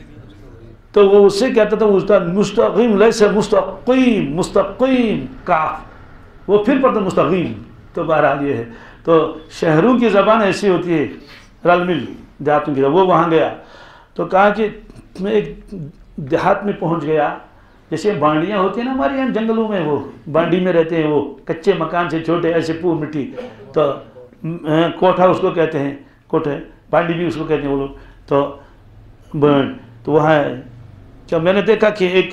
Speaker 1: تو وہ اس سے کہتا تھا استاد مستقیم لیس مستقیم، مستقیم کاف، وہ پھر پڑھتا مستقیم، تو بہرحال یہ ہے۔ تو شہروں کی زبان ایسی ہوتی ہے رل مل، دیہاتوں کی، وہ وہاں گیا تو کہا کہ میں ایک دیہات میں پہنچ گیا، جیسے بانڈیاں ہوتی ہیں نا ہمارے یہاں جنگلوں میں، وہ بانڈی میں رہتے ہیں، وہ کچے مکان سے چھوٹے ایسے پور مٹی، تو کوٹھا اس کو کہتے ہیں، کوٹھے بانڈی بھی اس کو کہتے ہیں وہ لوگ، تو وہاں کیا میں نے دیکھا کہ ایک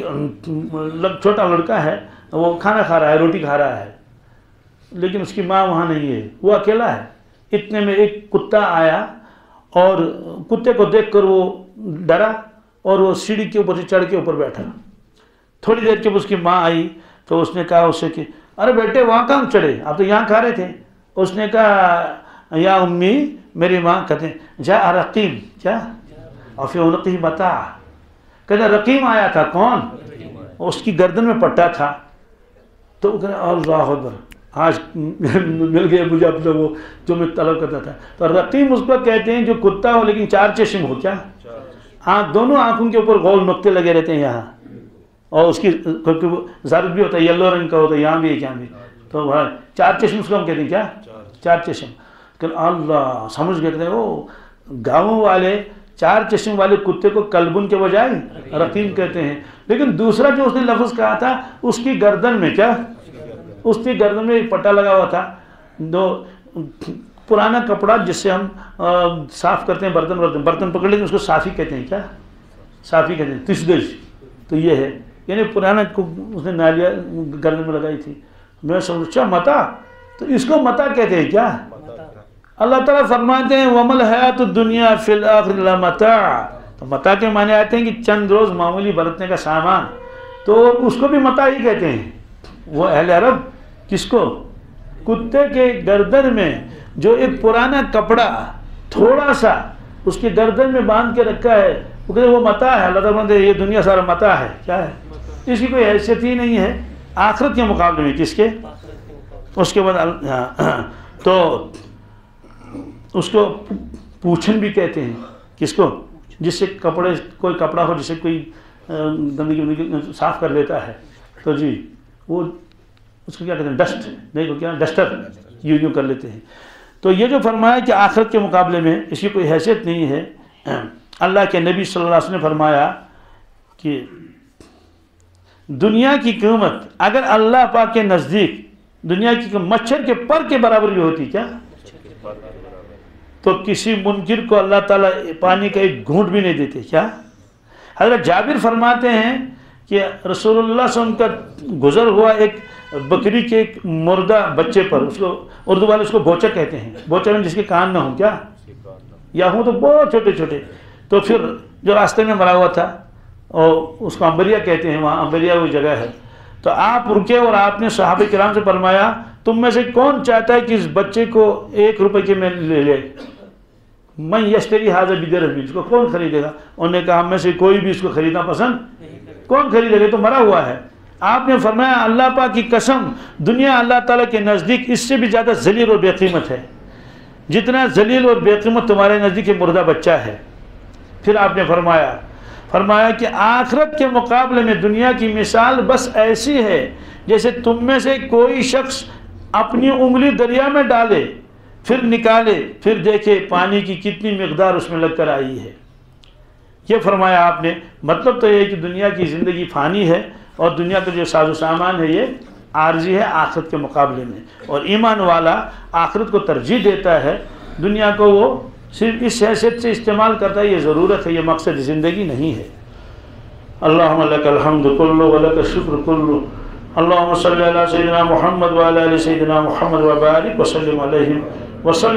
Speaker 1: چھوٹا لڑکا ہے، وہ کھانا کھا رہا ہے، روٹی کھا رہا ہے، لیکن اس کی ماں وہاں نہیں ہے، وہ اکیلا ہے۔ اتنے میں ایک کتا آیا اور کتے کو دیکھ کر وہ ڈرا اور وہ سیڑھی کے اوپر سے چڑھ کے اوپر بیٹھا۔ تھوڑی دیر کے اس کی ماں آئی تو اس نے کہا اس سے کہ ارے بیٹے وہاں کہاں چڑھے، آپ تو یہاں کھا رہے تھے۔ اس نے کہا یا امی، میری ماں کہتے ہیں جا رقیم، کیا اور فی عنقہ متاع، کہتے رقیم آیا تھا، کون؟ اس کی گردن میں پٹا تھا۔ تو وہ کہتے اللہ اکبر، آج مل گیا مجھے اپنا وہ جو میں طلب کرتا تھا۔ تو رقیم اس کو کہتے ہیں جو کتا ہو لیکن چار چشم ہو، کیا دونوں آنکھوں کے اوپر گول نقطے لگے رہتے ہیں یہاں، اور اس کی زرد بھی ہوتا ہے، یلو رنگ کا ہوتا ہے، یہاں بھی ایک یہاں بھی، تو چار چشم اس کو ہم کہتے ہیں، کیا چار چشم۔ کہ اللہ سمجھ گئے تھے وہ گاؤں والے چار چشم والے کتے کو کلبن کے بجائے رقیم کہتے ہیں، لیکن دوسرا جو اس نے لفظ کہا تھا اس کی گردن میں، کیا اس کی گردن میں ایک پٹا لگا ہوا تھا، دو پرانا کپڑا جس سے ہم صاف کرتے ہیں برتن پکڑ لیتے ہیں، اس کو صافی کہتے ہیں، کیا صافی کہتے ہیں، تسدج، تو یہ ہے، یعنی پرانا اس نے نالیاں گردن میں لگائی تھی۔ میں سوچا متا، تو اس کو متا کہتے ہیں، کیا اللہ تعالیٰ فرماتے ہیں وَمَا الْحَيَاةُ الدُّنْيَا فِي الْآخِرِ إِلَّا مَتَاعٌ، تو متا کے معنی آتے ہیں کہ چند روز معمولی برتنے کا سامان، تو اس کو بھی متا ہی کہتے ہیں۔ وہ اہل عرب کس کو؟ کتے کے گردن میں جو ایک پرانا کپڑا تھوڑا سا اس کی گردن میں باندھ کے رکھا ہے، وہ کہتے ہیں وہ متا ہے۔ اللہ تعالیٰ فرماتے ہیں یہ دنیا سارا متا ہے، کیا ہے، اس کی کوئی حیثیت ہی نہیں ہے آخرت کے مقابلے میں، کس کے؟ اس کے بعد تو اس کو پوچھن بھی کہتے ہیں، کس کو؟ جس سے کپڑے کوئی کپڑا ہو جس سے کوئی گندگی صاف کر لیتا ہے، تو جی وہ اس کو کیا کہتے ہیں، ڈسٹ، نہیں کو کیا ڈسٹر، یوں کر لیتے ہیں۔ تو یہ جو فرمایا کہ آخرت کے مقابلے میں اس کی کوئی حیثیت نہیں ہے، اللہ کے نبی صلی اللہ علیہ وسلم نے فرمایا کہ دنیا کی قیمت اگر اللہ پاک کے نزدیک دنیا کی مچھر کے پر کے برابر بھی ہوتی، کیا تو کسی منکر کو اللہ تعالیٰ پانی کا ایک گھونٹ بھی نہیں دیتے، کیا حضرت جابر فرماتے ہیں کہ رسول اللہ صلی اللہ علیہ وسلم کا گزر ہوا ایک بکری کے ایک مردہ بچے پر، اس کو اردو والے اس کو بوچا کہتے ہیں، بوچا میں جس کے کان نہ ہوں، کیا یا ہوں تو بہت چھوٹے چھوٹے، تو پھر جو راستے میں مرا ہوا تھا اور اس کو امبریا کہتے ہیں، وہاں امبریا وہ جگہ ہے، تو آپ رکے اور آپ نے صحابہ کرام سے فرمایا تم میں سے کون چاہتا ہے کہ اس بچے کو 1 روپے کے میں لے لے، میں یشتری حاضر بدرہم، اس کو کون خریدے گا؟ انہوں نے کہا ہم میں سے کوئی بھی اس کو خریدنا پسند، کون خریدے گا، تو مرا ہوا ہے۔ آپ نے فرمایا اللہ پاک کی قسم دنیا اللہ تعالیٰ کے نزدیک اس سے بھی زیادہ ذلیل اور بے قیمت ہے، جتنا ذلیل اور بے قیمت تمہارے نزدیک مردہ بچہ ہے۔ پھر آپ نے فرمایا کہ آخرت کے مقابلے میں دنیا کی مثال بس ایسی ہے جیسے تم میں سے کوئی شخص اپنی انگلی دریا میں ڈالے، پھر نکالے، پھر دیکھے پانی کی کتنی مقدار اس میں لگ کر آئی ہے۔ یہ فرمایا آپ نے۔ مطلب تو یہ ہے کہ دنیا کی زندگی فانی ہے اور دنیا کا جو ساز و سامان ہے یہ عارضی ہے آخرت کے مقابلے میں، اور ایمان والا آخرت کو ترجیح دیتا ہے، دنیا کو وہ صرف اس حیثیت سے استعمال کرتا ہے، یہ ضرورت ہے، یہ مقصد زندگی نہیں ہے۔ اللہم لک الحمد کلہ ولک الشکر کلہ، اللہم صلی علی سیدنا محمد وعلی آل سیدنا محمد وبارک وسلم علیہ وسلم۔